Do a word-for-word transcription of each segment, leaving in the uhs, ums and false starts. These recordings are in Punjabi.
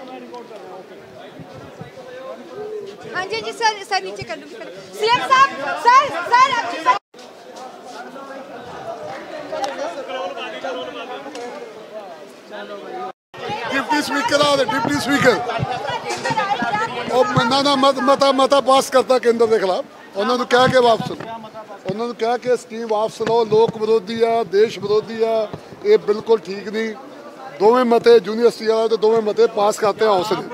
हाँ जी जी सर सर नीचे कर लूँगी सर। सीएम साहब सर सर आपकी सर डिप्टी स्पीकर आ डिप्टी स्पीकर और मना ना मत मता मता पास करता केंद्र के खिलाफ उन्होंने कह के वापस लो उन्होंने कह के स्कीम वापस लो लोक विरोधी आ देश विरोधी आ ये बिल्कुल ठीक नहीं दोवें मते यूनिवर्सिटी वाले तो दोवें मते पास करते हैं हौसले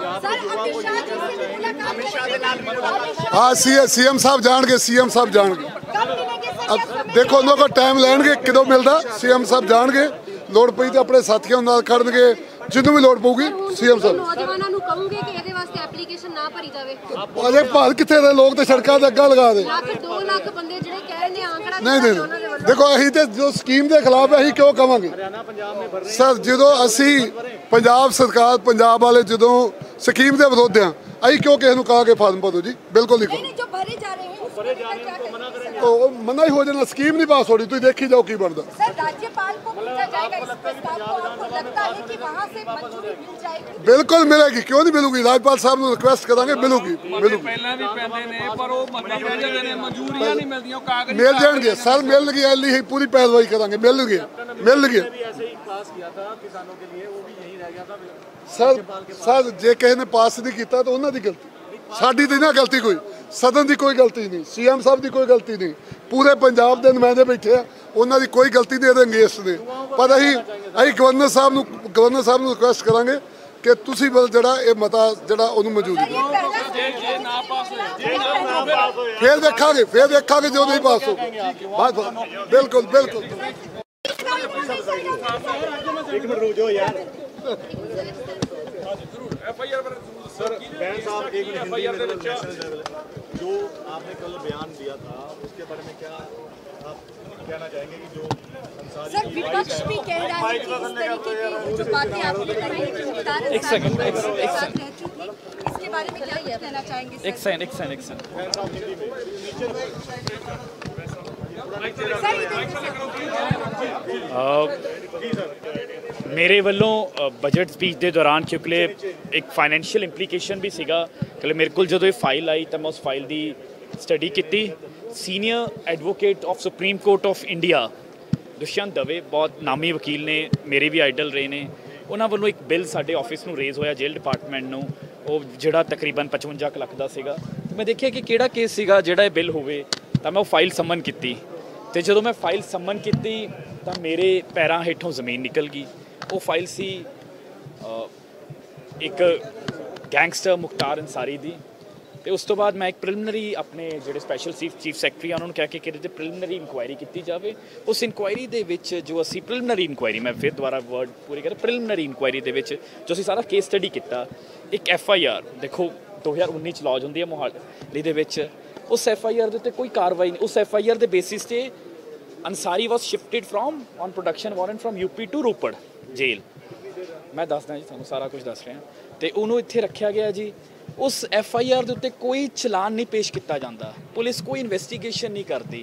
हाँ सी सीएम साहब जाएंगे सीएम साहब जाएंगे अब देखो उन्होंने को टाइम लैणगे किदों मिलता सीएम साहब जाएंगे लोड़ पई तो अपने साथियों नाल खड़नगे जिन्हों भी लोड़ पऊगी सीएम साहब नौजवानों ਨੂੰ ਕਹੂੰਗੇ ਕਿ ਇਹਦੇ ਵਾਸਤੇ ਐਪਲੀਕੇਸ਼ਨ ਨਾ ਭਰੀ ਜਾਵੇ अरे भाल कितने दे लोग तो सड़कों ते अग्गा लगा दे ਲੱਖ दो ਲੱਖ ਬੰਦੇ ਜਿਹੜੇ ਕਹਿ ਰਹੇ ਨੇ ਆਂਕੜਾ नहीं नहीं देखो असीं ते जो स्कीम के खिलाफ है असीं क्यों कहांगे सर जो असीं पंजाब सरकार पंजाब वाले जो स्कीम के विरोध हैं असीं क्यों किसी को कहा कि फार्म भरो जी बिल्कुल नहीं कहो जो भरे जा रहे हैं तो मना ही हो जाना स्कीम नहीं पास हो रही तुम देखी जाओ की बनता सर राज्यपाल को भेजा जाएगा इस प्रस्ताव को आपको लगता है कि वहां से मंजूरी मिल जाएगी बिल्कुल मिलेगी क्यों नहीं मिलूगी राज्यपाल साहब को रिक्वेस्ट करांगे मिलूगी मिलूगी मिल जाएंगे सर मिल गई एली ही पूरी पैरवाई करांगे मिल गए मिल गए सर सर जे किसी ने पास नहीं किया तो उन्होंने गलती साडी तो ना गलती कोई सदन की कोई गलती नहीं सीएम साहब की कोई गलती नहीं पूरे पंजाब के नुमाइंदे बैठे हैं उन्होंने कोई गलती नहीं अंगेस्ट ने पर अं अं गवर्नर साहब गवर्नर साहब को रिक्वेस्ट करांगे कि तुसी बल जड़ा ये मता जड़ा उन्होंने मौजूद फिर देखांगे फिर देखांगे जो नहीं पास हो बस बिल्कुल बिल्कुल सर बैन साहब एक मिनट जो आपने कल बयान दिया था उसके बारे में क्या आप कहना चाहेंगे कि जो सर विपक्ष भी कह रहा है कि इस तरीके की जो बातें आपने कही कि मुख्तार एक सेकंड एक सेकंड इसके बारे में क्या कहना चाहेंगे एक सेकंड एक सेकंड एक सेकंड मेरे वालों बजट स्पीच के दौरान क्योंकि एक फाइनैंशियल इंप्लीकेशन भी सीगा कि मेरे को जो ये फाइल आई तो मैं उस फाइल की स्टडी की senior advocate of Supreme Court of India Dushyant Dave बहुत नामी वकील ने मेरे भी आइडल रहे ने उन्होंने वालों एक बिल साडे ऑफिस में रेज होया जेल डिपार्टमेंट में वो जिहड़ा तकरीबन पचवंजा लाख का सीगा तो मैं देखिया कि किहड़ा केस सीगा जिहड़ा ये बिल होवे तो मैं वो फाइल समन की तो जो मैं फाइल समन की तो मेरे पैरों हेठों जमीन निकल गई वो फाइल सी एक गैंगस्टर मुख्तार अंसारी दी तो उस तो बाद मैं एक प्रिलिमिनरी अपने जो स्पैशल चीफ चीफ सैकटरी उन्होंने कहा कि कि प्रिलिमिनरी इंक्वायरी की जाए उस इंक्वायरी दे विच जो असी प्रिलिमिनरी इंक्वायरी मैं फिर दोबारा वर्ड पूरी कर प्रिलिमिनरी इंक्वायरी दे विच जो असी सारा केस स्टडी किया एक एफ आई आर देखो दो हज़ार उन्नीस लॉज होंगी है मोहाली दे विच उस एफ आई आर के उत्ते कोई कार्रवाई नहीं उस एफ आई आर के बेसिस से Ansari was shifted from on production warrant from UP to Ropar jail मैं दसदा जी तुहानूं सारा कुछ दस रहा तो उन्होंने इत्थे रखा गया जी उस एफ आई आर के उत्ते कोई चलान नहीं पेश किया जाता पुलिस कोई इन्वेस्टिगेशन नहीं करती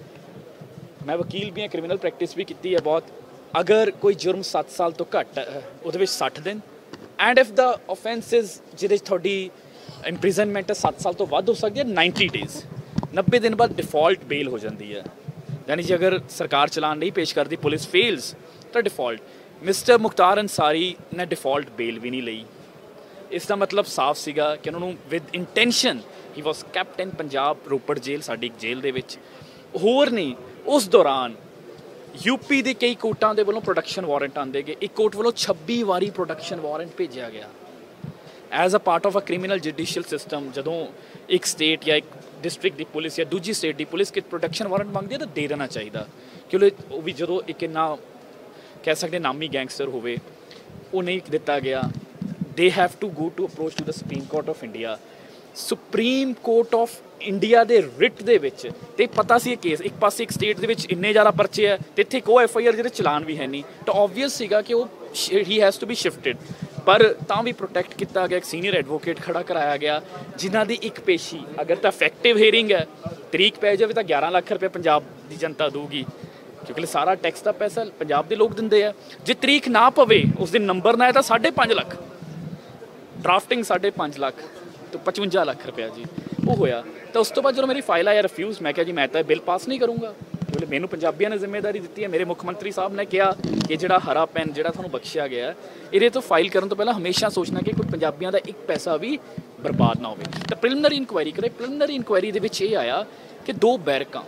मैं वकील भी हाँ क्रिमिनल प्रैक्टिस भी की है बहुत अगर कोई जुर्म सत्त साल तो घट वो सठ दिन and if the offence is जिहदे थोड़ी इंप्रिजनमेंट सत्त साल तो वध हो सकती है नाइनटी डेज नब्बे दिन बाद डिफॉल्ट बेल हो जाती है यानी जी अगर सरकार चलान नहीं पेश करती पुलिस फेल्स तो डिफॉल्ट मिस्टर मुख्तार अंसारी ने डिफॉल्ट बेल भी नहीं ली इसका मतलब साफ सीगा कि उन्होंने विद इंटेंशन ही was kept in Punjab Ropar jail साडी एक जेल दे विच होर नहीं उस दौरान यूपी के कई कोर्टां दे वल्लों प्रोडक्शन वारंट आंदे गए एक कोर्ट वालों छब्बी वारी प्रोडक्शन वारंट भेजा गया as a part of a criminal judicial system जदों एक स्टेट या एक डिस्ट्रिक्ट की पुलिस या दूजी स्टेट की पुलिस के प्रोडक्शन वारंट मंगती है तो दे देना चाहिए क्योंकि वो भी जो एक ना कह सकते नामी गैंगस्टर होवे वो नहीं दिता गया they have to go to approach to the Supreme Court of India Supreme Court of India के रिट दे विच ते पता सी केस एक पास एक स्टेट दे विच इन्ने ज़्यादा परचे है तो इत्थे को एफ आई आर जिहदे चलान भी है नहीं तो ऑबवियस सीगा कि वो ही हैज़ टू बी शिफ्टिड पर तां भी प्रोटैक्ट किया गया एक सीनियर एडवोकेट खड़ा कराया गया जिन्हां दी एक पेशी अगर तो इफेक्टिव हेयरिंग है तरीक पै जाए तो ग्यारह लाख रुपये पंजाब की जनता दूगी क्योंकि सारा टैक्स का पैसा पंजाब के लोग देंगे है जे तरीक ना पवे उस दिन नंबर ना है तो साढ़े पाँच लख ਡਰਾਫਟਿੰਗ ਸਾਢੇ ਪੰਜ ਲੱਖ ਤੋਂ ਪਚਵੰਜਾ ਲੱਖ ਰੁਪਇਆ ਜੀ ਉਹ ਹੋਇਆ। ਤਾਂ ਉਸ ਤੋਂ ਬਾਅਦ ਜਦੋਂ ਮੇਰੀ ਫਾਈਲ ਆਇਆ ਰਿਫਿਊਜ਼, ਮੈਂ ਕਿਹਾ ਜੀ ਮੈਂ ਤਾਂ ਬਿੱਲ ਪਾਸ ਨਹੀਂ ਕਰੂੰਗਾ। ਬੋਲੇ ਮੈਨੂੰ ਪੰਜਾਬੀਆਂ ਨੇ ਜ਼ਿੰਮੇਵਾਰੀ ਦਿੱਤੀ ਹੈ, ਮੇਰੇ ਮੁੱਖ ਮੰਤਰੀ ਸਾਹਿਬ ਨੇ ਕਿਹਾ ਕਿ ਜਿਹੜਾ ਹਰਾ ਪੈਨ ਜਿਹੜਾ ਤੁਹਾਨੂੰ ਬਖਸ਼ਿਆ ਗਿਆ ਇਹਦੇ ਤੋਂ ਫਾਈਲ ਕਰਨ ਤੋਂ ਪਹਿਲਾਂ ਹਮੇਸ਼ਾ ਸੋਚਣਾ ਕਿ ਕੋਈ ਪੰਜਾਬੀਆਂ ਦਾ ਇੱਕ ਪੈਸਾ ਵੀ ਬਰਬਾਦ ਨਾ ਹੋਵੇ। ਤਾਂ ਪ੍ਰੀਲਿਮਿਨਰੀ ਇਨਕੁਆਇਰੀ ਕਰੇ। ਪ੍ਰੀਲਿਮਿਨਰੀ ਇਨਕੁਆਇਰੀ ਦੇ ਵਿੱਚ ਇਹ ਆਇਆ ਕਿ ਦੋ ਬੈਰਕਾਂ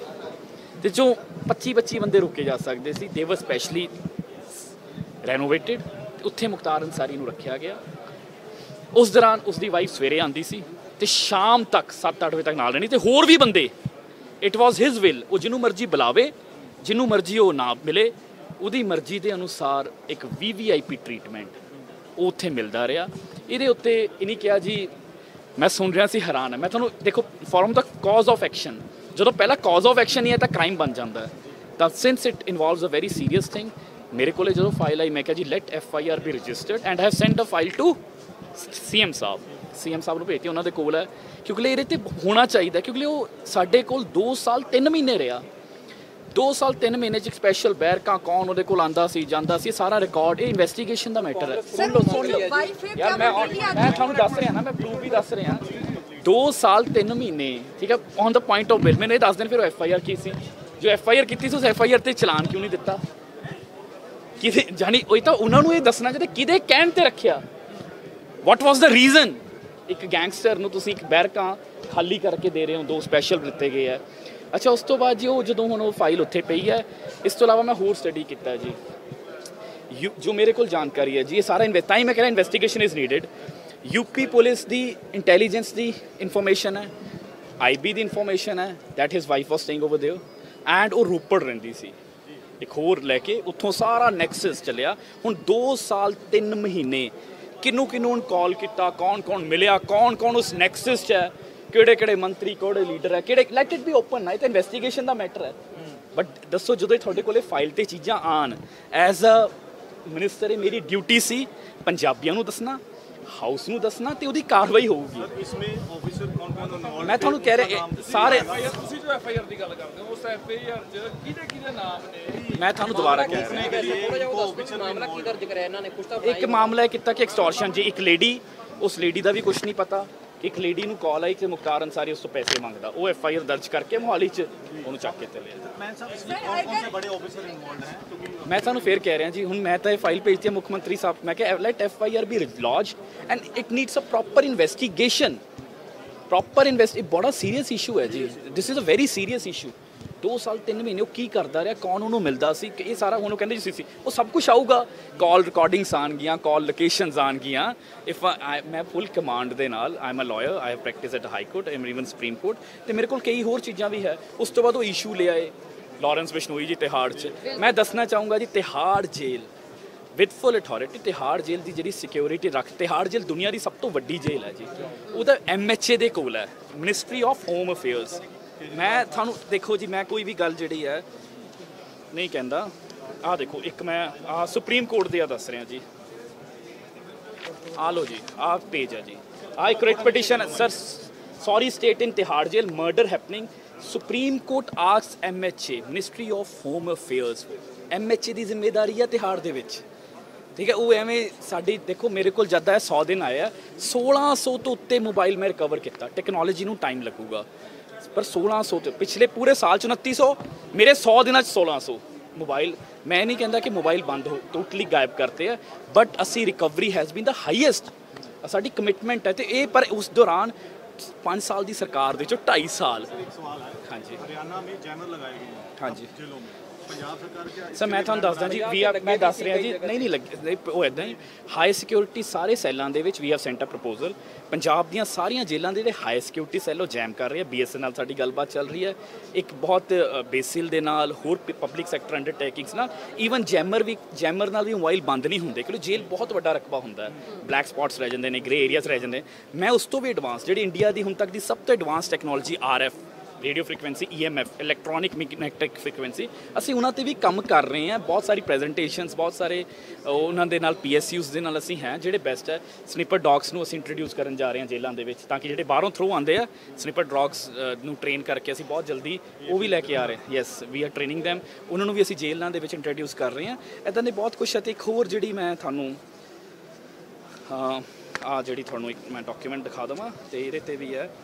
ਤੇ ਜੋ ਪੱਚੀ ਪੱਚੀ ਬੰਦੇ ਰੁਕੇ ਜਾ ਸਕਦੇ ਸੀ, ਦੇ ਵਰ ਸਪੈਸ਼ਲੀ ਰੈਨੋਵੇਟਡ। ਉੱਥੇ ਮੁਖਤਾਰ ਅੰਸਾਰੀ ਨੂੰ ਰੱਖਿਆ ਗਿਆ। ਉਸ ਦੌਰਾਨ ਉਸਦੀ ਵਾਈਫ ਸਵੇਰੇ ਆਉਂਦੀ ਸੀ ਤੇ ਸ਼ਾਮ ਤੱਕ ਸੱਤ ਅੱਠ ਵਜੇ ਤੱਕ ਨਾਲ ਰਹਿਣੀ, ਤੇ ਹੋਰ ਵੀ ਬੰਦੇ। ਇਟ ਵਾਜ਼ ਹਿਜ਼ ਵਿਲ, ਉਹ ਜਿਹਨੂੰ ਮਰਜ਼ੀ ਬੁਲਾਵੇ, ਜਿਹਨੂੰ ਮਰਜ਼ੀ ਉਹ ਨਾ ਮਿਲੇ, ਉਹਦੀ ਮਰਜ਼ੀ ਦੇ ਅਨੁਸਾਰ ਇੱਕ ਵੀ ਵੀ ਆਈ ਪੀ ਟ੍ਰੀਟਮੈਂਟ ਉਹ ਉੱਥੇ ਮਿਲਦਾ ਰਿਹਾ। ਇਹਦੇ ਉੱਤੇ ਇਹਨੇ ਕਿਹਾ ਜੀ, ਮੈਂ ਸੁਣ ਰਿਹਾ ਸੀ ਹੈਰਾਨ ਹੈ। ਮੈਂ ਤੁਹਾਨੂੰ ਦੇਖੋ ਫॉर्म ਦਾ ਕਾਜ਼ ਆਫ ਐਕਸ਼ਨ, ਜਦੋਂ ਪਹਿਲਾਂ ਕਾਜ਼ ਆਫ ਐਕਸ਼ਨ ਹੀ ਹੈ ਤਾਂ ਕ੍ਰਾਈਮ ਬਣ ਜਾਂਦਾ ਹੈ। ਤਾਂ since it involves a very serious thing, ਮੇਰੇ ਕੋਲੇ ਜਦੋਂ ਫਾਈਲ ਆਈ ਮੈਂ ਕਿਹਾ ਜੀ let F I R be registered and have sent a file to C M ਸਾਹਿਬ। ਸੀ ਐਮ ਸਾਹਿਬ ਨੂੰ ਭੇਜਤੀ, ਉਹਨਾਂ ਦੇ ਕੋਲ ਹੈ, ਕਿਉਂਕਿ ਇਹਦੇ ਤੇ ਹੋਣਾ ਚਾਹੀਦਾ, ਕਿਉਂਕਿ ਉਹ ਸਾਡੇ ਕੋਲ ਦੋ ਸਾਲ ਤਿੰਨ ਮਹੀਨੇ ਰਿਹਾ। ਦੋ ਸਾਲ ਤਿੰਨ ਮਹੀਨੇ 'ਚ ਸਪੈਸ਼ਲ ਬੈਰਕਾਂ ਕੌਣ ਉਹਦੇ ਕੋਲ ਆਂਦਾ ਸੀ ਜਾਂਦਾ ਸੀ, ਸਾਰਾ ਰਿਕਾਰਡ, ਇਹ ਇਨਵੈਸਟੀਗੇਸ਼ਨ ਦਾ ਮੈਟਰ ਹੈ। ਸੁਣ ਲਓ ਸੁਣ ਲਓ ਯਾਰ, ਮੈਂ ਮੈਂ ਤੁਹਾਨੂੰ ਦੱਸ ਰਿਹਾ ਨਾ, ਮੈਂ ਪ੍ਰੂਫ ਵੀ ਦੱਸ ਰਿਹਾ। ਦੋ ਸਾਲ ਤਿੰਨ ਮਹੀਨੇ, ਠੀਕ ਹੈ, on the point of bill. ਮੈਨੂੰ ਇਹ ਦੱਸ ਦੇਣ ਫਿਰ ਉਹ ਐਫ ਆਈ ਆਰ ਕੀ ਸੀ, ਜੋ ਐਫ ਆਈ ਆਰ ਕੀਤੀ ਸੀ ਉਸ ਐਫ ਆਈ ਆਰ ਤੇ ਚਲਾਨ ਕਿਉਂ ਨਹੀਂ ਦਿੱਤਾ? ਕਿਹਦੇ ਜਾਨੀ ਉਹ ਤਾਂ ਉਹਨਾਂ ਨੂੰ ਇਹ ਦੱਸਣਾ ਚਾਹੀਦਾ ਕਿਹਦੇ ਕਹਿਣ ਤੇ ਰੱਖਿਆ, ਵਾਟ ਵਾਸ ਦਾ ਰੀਜ਼ਨ। ਇੱਕ ਗੈਂਗਸਟਰ ਨੂੰ ਤੁਸੀਂ ਇੱਕ ਬੈਰਕਾਂ ਖਾਲੀ ਕਰਕੇ ਦੇ ਰਹੇ ਹੋ, ਦੋ ਸਪੈਸ਼ਲ ਦਿੱਤੇ ਗਏ ਹੈ। ਅੱਛਾ, ਉਸ ਤੋਂ ਬਾਅਦ ਜੀ ਉਹ ਜਦੋਂ ਹੁਣ ਉਹ ਫਾਈਲ ਉੱਥੇ ਪਈ ਹੈ, ਇਸ ਤੋਂ ਇਲਾਵਾ ਮੈਂ ਹੋਰ ਸਟੱਡੀ ਕੀਤਾ ਜੀ, ਯੂ ਜੋ ਮੇਰੇ ਕੋਲ ਜਾਣਕਾਰੀ ਹੈ ਜੀ, ਇਹ ਸਾਰਾ ਇਨਵੈਸਟ ਤਾਂ ਹੀ ਮੈਂ ਕਹਿ ਰਿਹਾ investigation is needed. UP police ਦੀ ਇੰਟੈਲੀਜੈਂਸ ਦੀ ਇਨਫੋਰਮੇਸ਼ਨ ਹੈ, ਆਈ ਬੀ ਦੀ ਇਨਫੋਰਮੇਸ਼ਨ ਹੈ that his wife was staying over there and ਉਹ ਰੋਪੜ ਰਹਿੰਦੀ ਸੀ ਇੱਕ ਹੋਰ ਲੈ ਕੇ, ਉੱਥੋਂ ਸਾਰਾ ਨੈਕਸਸ ਚੱਲਿਆ। ਹੁਣ ਦੋ ਸਾਲ ਤਿੰਨ ਮਹੀਨੇ ਕਿਹਨੂੰ ਕਿਹਨੂੰ ਕਾਲ ਕੀਤਾ, ਕੌਣ ਕੌਣ ਮਿਲਿਆ, ਕੌਣ ਕੌਣ ਉਸ ਨੈਕਸਸ 'ਚ ਹੈ, ਕਿਹੜੇ ਕਿਹੜੇ ਮੰਤਰੀ ਕਿਹੜੇ ਲੀਡਰ ਹੈ, ਕਿਹੜੇ, ਲੈਟ ਇਟ ਬੀ ਓਪਨ ਨਾ, ਇਹ ਤਾਂ ਇਨਵੈਸਟੀਗੇਸ਼ਨ ਦਾ ਮੈਟਰ ਹੈ। ਬਟ ਦੱਸੋ ਜਦੋਂ ਤੁਹਾਡੇ ਕੋਲੇ ਫਾਈਲ ਤੇ ਚੀਜ਼ਾਂ ਆਣ, ਐਜ਼ ਅ ਮਿਨਿਸਟਰ ਇਹ ਮੇਰੀ ਡਿਊਟੀ ਸੀ ਪੰਜਾਬੀਆਂ ਨੂੰ ਦੱਸਣਾ, ਹਾਊਸ ਨੂੰ ਦੱਸਣਾ, ਤੇ ਉਹਦੀ ਕਾਰਵਾਈ ਹੋਊਗੀ। ਮੈਂ ਤੁਹਾਨੂੰ ਕਹਿ ਰਿਹਾ ਸਾਰੇ ਤੁਸੀਂ ਜੋ ਐਫ ਆਈ ਆਰ ਦੀ ਗੱਲ ਕਰਦੇ ਹੋ, ਉਸ ਐਫ ਆਈ ਆਰ 'ਚ ਕਿਹਦੇ ਕਿਹਦੇ ਨਾਮ ਨੇ? ਮੈਂ ਤੁਹਾਨੂੰ ਦੁਬਾਰਾ ਕਹਿ ਰਿਹਾ ਮਾਮਲਾ ਕੀ ਦਰਜ ਕਰਿਆ ਇਹਨਾਂ ਨੇ? ਕੁਝ ਤਾਂ ਇੱਕ ਮਾਮਲਾ ਇਹ ਕੀਤਾ ਕਿ ਐਕਸਟੋਰਸ਼ਨ ਜੀ, ਇੱਕ ਲੇਡੀ, ਉਸ ਲੇਡੀ ਦਾ ਵੀ ਕੁਝ ਨਹੀਂ ਪਤਾ, ਇੱਕ ਲੇਡੀ ਨੂੰ ਕਾਲ ਆਈ ਕਿ ਮੁਖਤਾਰ ਅੰਸਾਰੀ ਉਸ ਤੋਂ ਪੈਸੇ ਮੰਗਦਾ, ਉਹ ਐਫ ਆਈ ਆਰ ਦਰਜ ਕਰਕੇ ਮੋਹਾਲੀ 'ਚ ਉਹਨੂੰ ਚੱਕ ਕੇ ਚਲੇ। ਮੈਂ ਤੁਹਾਨੂੰ ਫੇਰ ਕਹਿ ਰਿਹਾ ਜੀ, ਹੁਣ ਮੈਂ ਤਾਂ ਇਹ ਫਾਈਲ ਭੇਜਤੀ ਹੈ ਮੁੱਖ ਮੰਤਰੀ ਸਾਹਿਬ, ਮੈਂ ਕਿਹਾ let F I R be lodged and it needs a proper investigation, proper invest. ਇਹ ਬੜਾ ਸੀਰੀਅਸ ਇਸ਼ੂ ਹੈ ਜੀ, this is a very serious issue. ਦੋ ਸਾਲ ਤਿੰਨ ਮਹੀਨੇ ਉਹ ਕੀ ਕਰਦਾ ਰਿਹਾ, ਕੌਣ ਉਹਨੂੰ ਮਿਲਦਾ ਸੀ, ਇਹ ਸਾਰਾ ਹੁਣ ਉਹ ਕਹਿੰਦੇ ਜੀ ਸੀ ਉਹ ਸਭ ਕੁਝ ਆਊਗਾ, ਕਾਲ ਰਿਕਾਰਡਿੰਗਸ ਆਉਣਗੀਆਂ, ਕਾਲ ਲੋਕੇਸ਼ਨਸ ਆਉਣਗੀਆਂ। ਇਫ ਮੈਂ ਫੁੱਲ ਕਮਾਂਡ ਦੇ ਨਾਲ, I am a lawyer, I have practice at High Court, I even Supreme Court, ਤੇ ਮੇਰੇ ਕੋਲ ਕਈ ਹੋਰ ਚੀਜ਼ਾਂ ਵੀ ਹੈ। ਉਸ ਤੋਂ ਬਾਅਦ ਉਹ ਇਸ਼ੂ ਲਿਆ ਏ ਲਾਰੈਂਸ ਬਿਸ਼ਨੋਈ ਜੀ ਤਿਹਾੜ 'ਚ। ਮੈਂ ਦੱਸਣਾ ਚਾਹੂੰਗਾ ਜੀ, Tihar jail with full authority, Tihar jail ਦੀ ਜਿਹੜੀ ਸਿਕਿਉਰਿਟੀ ਰੱਖ, ਤਿਹਾੜ ਜੇਲ੍ਹ ਦੁਨੀਆ ਦੀ ਸਭ ਤੋਂ ਵੱਡੀ ਜੇਲ੍ਹ ਹੈ ਜੀ, ਉਹਦਾ ਐਮ ਐਚ ਏ ਦੇ ਕੋਲ ਹੈ, ਮਿਨਿਸਟਰੀ ਆਫ ਹੋਮ ਅਫੇਅਰਸ। ਮੈਂ ਤੁਹਾਨੂੰ ਦੇਖੋ ਜੀ, ਮੈਂ ਕੋਈ ਵੀ ਗੱਲ ਜਿਹੜੀ ਹੈ ਨਹੀਂ ਕਹਿੰਦਾ, ਆਹ ਦੇਖੋ ਇੱਕ ਮੈਂ ਆਹ ਸੁਪਰੀਮ ਕੋਰਟ ਦੇ ਆ ਦੱਸ ਰਿਹਾ ਜੀ, ਆ ਲਓ ਜੀ, ਆਹ ਪੇਜ ਹੈ ਜੀ, ਆਹ ਇੱਕ writ petition sir, sorry state in Tihar jail murder happening, Supreme Court asks M H A, ministry of home affairs. M H A ਦੀ ਜ਼ਿੰਮੇਵਾਰੀ ਹੈ ਤਿਹਾੜ ਦੇ ਵਿੱਚ, ਠੀਕ ਹੈ। ਉਹ ਐਵੇਂ ਸਾਡੀ ਦੇਖੋ, ਮੇਰੇ ਕੋਲ ਜਦ ਹੈ ਸੌ ਦਿਨ ਆਇਆ, ਸੋਲਾਂ ਸੌ ਤੋਂ ਉੱਤੇ ਮੋਬਾਈਲ ਮੈਂ ਰਿਕਵਰ ਕੀਤਾ। ਟੈਕਨੋਲੋਜੀ ਨੂੰ ਟਾਈਮ ਲੱਗੂਗਾ, ਪਰ ਸੋਲਾਂ ਸੌ ਤੋਂ ਪਿਛਲੇ ਪੂਰੇ ਸਾਲ 'ਚ ਉਨੱਤੀ ਸੌ, ਮੇਰੇ ਸੌ ਦਿਨਾਂ 'ਚ ਸੋਲਾਂ ਸੌ ਮੋਬਾਈਲ। ਮੈਂ ਨਹੀਂ ਕਹਿੰਦਾ ਕਿ ਮੋਬਾਈਲ ਬੰਦ ਹੋ, ਟੋਟਲੀ ਗਾਇਬ ਕਰਤੇ ਆ, ਬਟ ਅਸੀਂ recovery has been the highest, ਸਾਡੀ ਕਮਿਟਮੈਂਟ ਹੈ। ਤੇ ਇਹ ਪਰ ਉਸ ਦੌਰਾਨ ਪੰਜ ਸਾਲ ਦੀ ਸਰਕਾਰ ਦੇ 'ਚੋਂ ਢਾਈ ਸਾਲ। ਹਾਂਜੀ, हरियाणा में जैमर लगाए गए हैं ਹਾਂਜੀ जेलों में, पंजाब सरकार क्या ਸਰ ਮੈਂ ਤੁਹਾਨੂੰ ਦੱਸਦਾ ਜੀ, ਵੀ ਆ ਮੈਂ ਦੱਸ ਰਿਹਾ ਜੀ, ਨਹੀਂ ਨਹੀਂ ਲੱਗੇ ਉਹ ਇੱਦਾਂ ਹੀ ਹਾਈ ਸਿਕਿਉਰਿਟੀ ਸਾਰੇ ਸੈੱਲਾਂ ਦੇ ਵਿੱਚ we have sent a proposal. Punjab ਦੀਆਂ ਸਾਰੀਆਂ ਜੇਲ੍ਹਾਂ ਦੇ ਜਿਹੜੇ ਹਾਈ ਸਿਕਿਉਰਿਟੀ ਸੈੱਲ ਉਹ ਜੈਮ ਕਰ ਰਹੇ ਆ, ਬੀ ਐਸ ਐਨ ਨਾਲ ਸਾਡੀ ਗੱਲਬਾਤ ਚੱਲ ਰਹੀ ਹੈ, ਇੱਕ ਬਹੁਤ ਬੇਸਿਲ ਦੇ ਨਾਲ, ਹੋਰ ਪਬਲਿਕ ਸੈਕਟਰ ਅੰਡਰਟੇਕਿੰਗਸ ਨਾਲ, ਈਵਨ ਜੈਮਰ ਵੀ, ਜੈਮਰ ਨਾਲ ਵੀ ਮੋਬਾਈਲ ਬੰਦ ਨਹੀਂ ਹੁੰਦੇ, ਕਿਉਂਕਿ ਜੇਲ੍ਹ ਬਹੁਤ ਵੱਡਾ ਰਕਬਾ ਹੁੰਦਾ ਹੈ, ਬਲੈਕ ਸਪੌਟਸ ਰਹਿ ਜਾਂਦੇ ਨੇ, ਗ੍ਰੇ ਏਰੀਆਜ਼ ਰਹਿ ਜਾਂਦੇ। ਮੈਂ ਉਸ ਤੋਂ ਵੀ ਐਡਵਾਂਸ, ਜਿਹੜੀ ਇੰਡੀਆ ਦੀ ਹੁਣ ਤੱਕ ਦੀ ਸਭ ਤੋਂ advance technology R F, radio frequency, E M F, electronic magnetic frequency, ਅਸੀਂ ਉਹਨਾਂ 'ਤੇ ਵੀ ਕੰਮ ਕਰ ਰਹੇ ਹਾਂ। ਬਹੁਤ ਸਾਰੀ ਪ੍ਰੈਜੈਂਟੇਸ਼ਨਸ, ਬਹੁਤ ਸਾਰੇ ਉਹਨਾਂ ਦੇ ਨਾਲ ਪੀ ਐਸ ਯੂਜ਼ ਦੇ ਨਾਲ ਅਸੀਂ ਹੈ ਜਿਹੜੇ ਬੈਸਟ ਹੈ। ਸਨੀਪਰ ਡੌਗਸ ਨੂੰ ਅਸੀਂ ਇੰਟਰੋਡਿਊਸ ਕਰਨ ਜਾ ਰਹੇ ਹਾਂ ਜੇਲ੍ਹਾਂ ਦੇ ਵਿੱਚ, ਤਾਂ ਕਿ ਜਿਹੜੇ ਬਾਹਰੋਂ ਥਰੂ ਆਉਂਦੇ ਆ, ਸਨੀਪਰ ਡੌਗਸ ਨੂੰ ਟ੍ਰੇਨ ਕਰਕੇ ਅਸੀਂ ਬਹੁਤ ਜਲਦੀ ਉਹ ਵੀ ਲੈ ਕੇ ਆ ਰਹੇ ਹਾਂ। Yes, we are training them, ਉਹਨਾਂ ਨੂੰ ਵੀ ਅਸੀਂ ਜੇਲ੍ਹਾਂ ਦੇ ਵਿੱਚ ਇੰਟਰੋਡਿਊਸ ਕਰ ਰਹੇ ਹਾਂ। ਇੱਦਾਂ ਦੇ ਬਹੁਤ ਕੁਛ ਹੈ। ਅਤੇ ਇੱਕ ਹੋਰ ਜਿਹੜੀ ਮੈਂ ਤੁਹਾਨੂੰ ਹਾਂ ਆ ਜਿਹੜੀ ਤੁਹਾਨੂੰ ਇੱਕ ਮੈਂ ਡਾਕੂਮੈਂਟ ਦਿਖਾ ਦੇਵਾਂ ਤੇ ਇਹਦੇ ਤੇ ਵੀ ਹੈ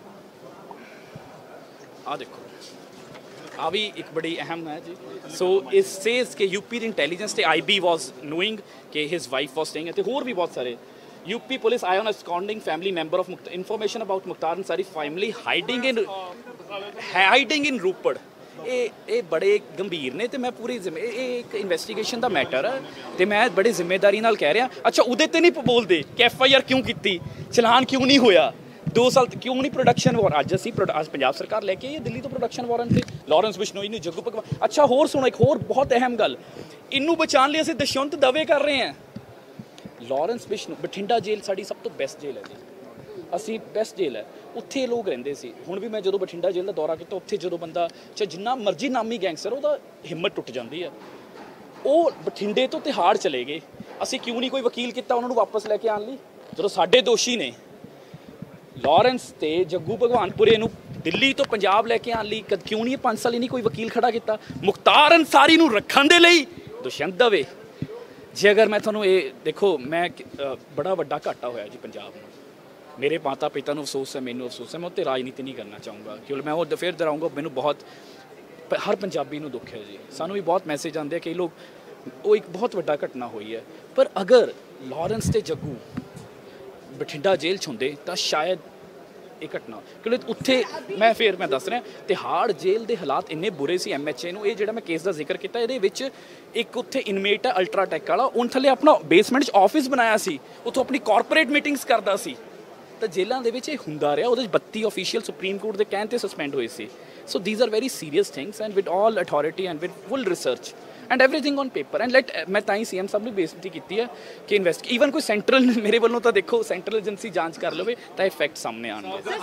ਆ ਦੇਖੋ ਆ ਵੀ ਇੱਕ ਬੜੀ ਅਹਿਮ ਹੈ ਜੀ ਸੋ ਇਟ ਸੇਜ਼ ਕਿ ਯੂਪੀ ਦੀ ਇੰਟੈਲੀਜੈਂਸ ਤੇ ਆਈਬੀ ਵਾਸ ਨੋਇੰਗ ਕਿ ਹਿਸ ਵਾਈਫ ਵਾਸ ਸਟੇਇੰਗ ਤੇ ਹੋਰ ਵੀ ਬਹੁਤ ਸਾਰੇ ਯੂਪੀ ਪੁਲਿਸ ਆਈ on absconding family member of information about Mukhtar Ansari family hiding in hiding in Ropar ਇਹ ਇਹ ਬੜੇ ਗੰਭੀਰ ਨੇ ਤੇ ਮੈਂ ਪੂਰੀ ਇਹ ਇੱਕ ਇਨਵੈਸਟੀਗੇਸ਼ਨ ਦਾ ਮੈਟਰ ਹੈ ਤੇ ਮੈਂ ਬੜੀ ਜ਼ਿੰਮੇਵਾਰੀ ਨਾਲ ਕਹਿ ਰਿਹਾ ਅੱਛਾ ਉਹਦੇ ਤੇ ਨਹੀਂ ਬੋਲਦੇ ਕਿ ਐਫ ਆਈ ਆਰ ਕਿਉਂ ਕੀਤੀ ਚਲਾਨ ਕਿਉਂ ਨਹੀਂ ਹੋਇਆ ਦੋ ਸਾਲ ਕਿਉਂ ਨਹੀਂ ਪ੍ਰੋਡਕਸ਼ਨ ਵਾਰ ਅੱਜ ਅਸੀਂ ਅੱਜ ਪੰਜਾਬ ਸਰਕਾਰ ਲੈ ਕੇ ਆਈ ਹੈ ਦਿੱਲੀ ਤੋਂ ਪ੍ਰੋਡਕਸ਼ਨ ਵਾਰੰਟ ਤੇ ਲਾਰੈਂਸ ਬਿਸ਼ਨੋਈ ਨੂੰ ਜੱਗੂ ਭਗਵਾਨ ਅੱਛਾ ਹੋਰ ਸੁਣੋ ਇੱਕ ਹੋਰ ਬਹੁਤ ਅਹਿਮ ਗੱਲ ਇਹਨੂੰ ਬਚਾਉਣ ਲਈ ਅਸੀਂ ਦੁਸ਼ਯੰਤ ਦਵੇ ਕਰ ਰਹੇ ਹਾਂ ਲਾਰੈਂਸ ਬਿਸ਼ਨੋ ਬਠਿੰਡਾ ਜੇਲ੍ਹ ਸਾਡੀ ਸਭ ਤੋਂ ਬੈਸਟ ਜੇਲ੍ਹ ਹੈ ਜੀ ਅਸੀਂ ਬੈਸਟ ਜੇਲ੍ਹ ਹੈ ਉੱਥੇ ਲੋਕ ਰਹਿੰਦੇ ਸੀ ਹੁਣ ਵੀ ਮੈਂ ਜਦੋਂ ਬਠਿੰਡਾ ਜੇਲ੍ਹ ਦਾ ਦੌਰਾ ਕੀਤਾ ਉੱਥੇ ਜਦੋਂ ਬੰਦਾ ਚਾਹੇ ਜਿੰਨਾ ਮਰਜ਼ੀ ਨਾਮੀ ਗੈਂਗਸਟਰ ਉਹਦਾ ਹਿੰਮਤ ਟੁੱਟ ਜਾਂਦੀ ਹੈ ਉਹ ਬਠਿੰਡੇ ਤੋਂ ਤਿਹਾੜ ਚਲੇ ਗਏ ਅਸੀਂ ਕਿਉਂ ਨਹੀਂ ਕੋਈ ਵਕੀਲ ਕੀਤਾ ਉਹਨਾਂ ਨੂੰ ਵਾਪਸ ਲੈ ਕੇ ਆਉਣ ਲਈ ਜਦੋਂ ਸਾਡੇ ਦੋਸ਼ੀ ਨੇ ਲਾਰੈਂਸ ਤੇ ਜੱਗੂ ਭਗਵਾਨਪੁਰੇ ਨੂੰ ਦਿੱਲੀ ਤੋਂ ਪੰਜਾਬ ਲੈ ਕੇ ਆਉਣ ਲਈ ਕਦ ਕਿਉਂ ਨਹੀਂ ਪੰਜ ਸਾਲ ਹੀ ਨਹੀਂ ਕੋਈ ਵਕੀਲ ਖੜਾ ਕੀਤਾ ਮੁਖਤਾਰ ਅੰਸਾਰੀ ਨੂੰ ਰੱਖਣ ਦੇ ਲਈ ਦੁਸ਼ਯੰਤ ਦਵੇ ਜੇ ਅਗਰ ਮੈਂ ਤੁਹਾਨੂੰ ਇਹ ਦੇਖੋ ਮੈਂ ਬੜਾ ਵੱਡਾ ਘਾਟਾ ਹੋਇਆ ਜੀ ਪੰਜਾਬ ਨੂੰ ਮੇਰੇ ਮਾਤਾ ਪਿਤਾ ਨੂੰ ਅਫਸੋਸ ਹੈ ਮੈਨੂੰ ਅਫਸੋਸ ਹੈ ਮੈਂ ਉੱਤੇ ਰਾਜਨੀਤੀ ਨਹੀਂ ਕਰਨਾ ਚਾਹੂੰਗਾ ਕਿਉਂਕਿ ਮੈਂ ਉਹ ਫਿਰ ਦੁਹਰਾਊਂਗਾ ਮੈਨੂੰ ਬਹੁਤ ਹਰ ਪੰਜਾਬੀ ਨੂੰ ਦੁੱਖ ਹੈ ਜੀ ਸਾਨੂੰ ਵੀ ਬਹੁਤ ਮੈਸੇਜ ਆਉਂਦੇ ਆ ਕਈ ਲੋਕ ਉਹ ਇੱਕ ਬਹੁਤ ਵੱਡਾ ਘਟਨਾ ਹੋਈ ਹੈ ਪਰ ਅਗਰ ਲਾਰੈਂਸ ਤੇ ਜੱਗੂ ਬਠਿੰਡਾ ਜੇਲ੍ਹ 'ਚ ਹੁੰਦੇ ਤਾਂ ਸ਼ਾਇਦ ਇਹ ਘਟਨਾ ਕਿਉਂਕਿ ਉੱਥੇ ਮੈਂ ਫਿਰ ਮੈਂ ਦੱਸ ਰਿਹਾ ਤਿਹਾੜ ਜੇਲ੍ਹ ਦੇ ਹਾਲਾਤ ਇੰਨੇ ਬੁਰੇ ਸੀ ਐਮ ਐਚ ਏ ਨੂੰ ਇਹ ਜਿਹੜਾ ਮੈਂ ਕੇਸ ਦਾ ਜ਼ਿਕਰ ਕੀਤਾ ਇਹਦੇ ਵਿੱਚ ਇੱਕ ਉੱਥੇ ਇਨਮੇਟ ਹੈ ਅਲਟਰਾਟੈਕ ਵਾਲਾ ਉਹਨ ਥੱਲੇ ਆਪਣਾ ਬੇਸਮੈਂਟ 'ਚ ਆਫਿਸ ਬਣਾਇਆ ਸੀ ਉੱਥੋਂ ਆਪਣੀ ਕਾਰਪੋਰੇਟ ਮੀਟਿੰਗਸ ਕਰਦਾ ਸੀ ਤਾਂ ਜੇਲ੍ਹਾਂ ਦੇ ਵਿੱਚ ਇਹ ਹੁੰਦਾ ਰਿਹਾ ਉਹਦੇ ਬੱਤੀ ਆਫੀਸ਼ੀਅਲ ਸੁਪਰੀਮ ਕੋਰਟ ਦੇ ਕਹਿਣ 'ਤੇ ਸਸਪੈਂਡ ਹੋਏ ਸੀ so these are very serious things and with all authority and with full research and everything on paper and let ਮੈਂ ਤਾਂ ਹੀ ਸੀ ਐਮ ਸਾਹਿਬ ਨੇ ਬੇਨਤੀ ਕੀਤੀ ਹੈ ਕਿ ਇਨਵੈਸਟ ਈਵਨ ਕੋਈ ਸੈਂਟਰਲ ਮੇਰੇ ਵੱਲੋਂ ਤਾਂ ਦੇਖੋ ਸੈਂਟਰਲ ਏਜੰਸੀ ਜਾਂਚ ਕਰ ਲਵੇ ਤਾਂ ਇਫੈਕਟ ਸਾਹਮਣੇ ਆਉਣਗੇ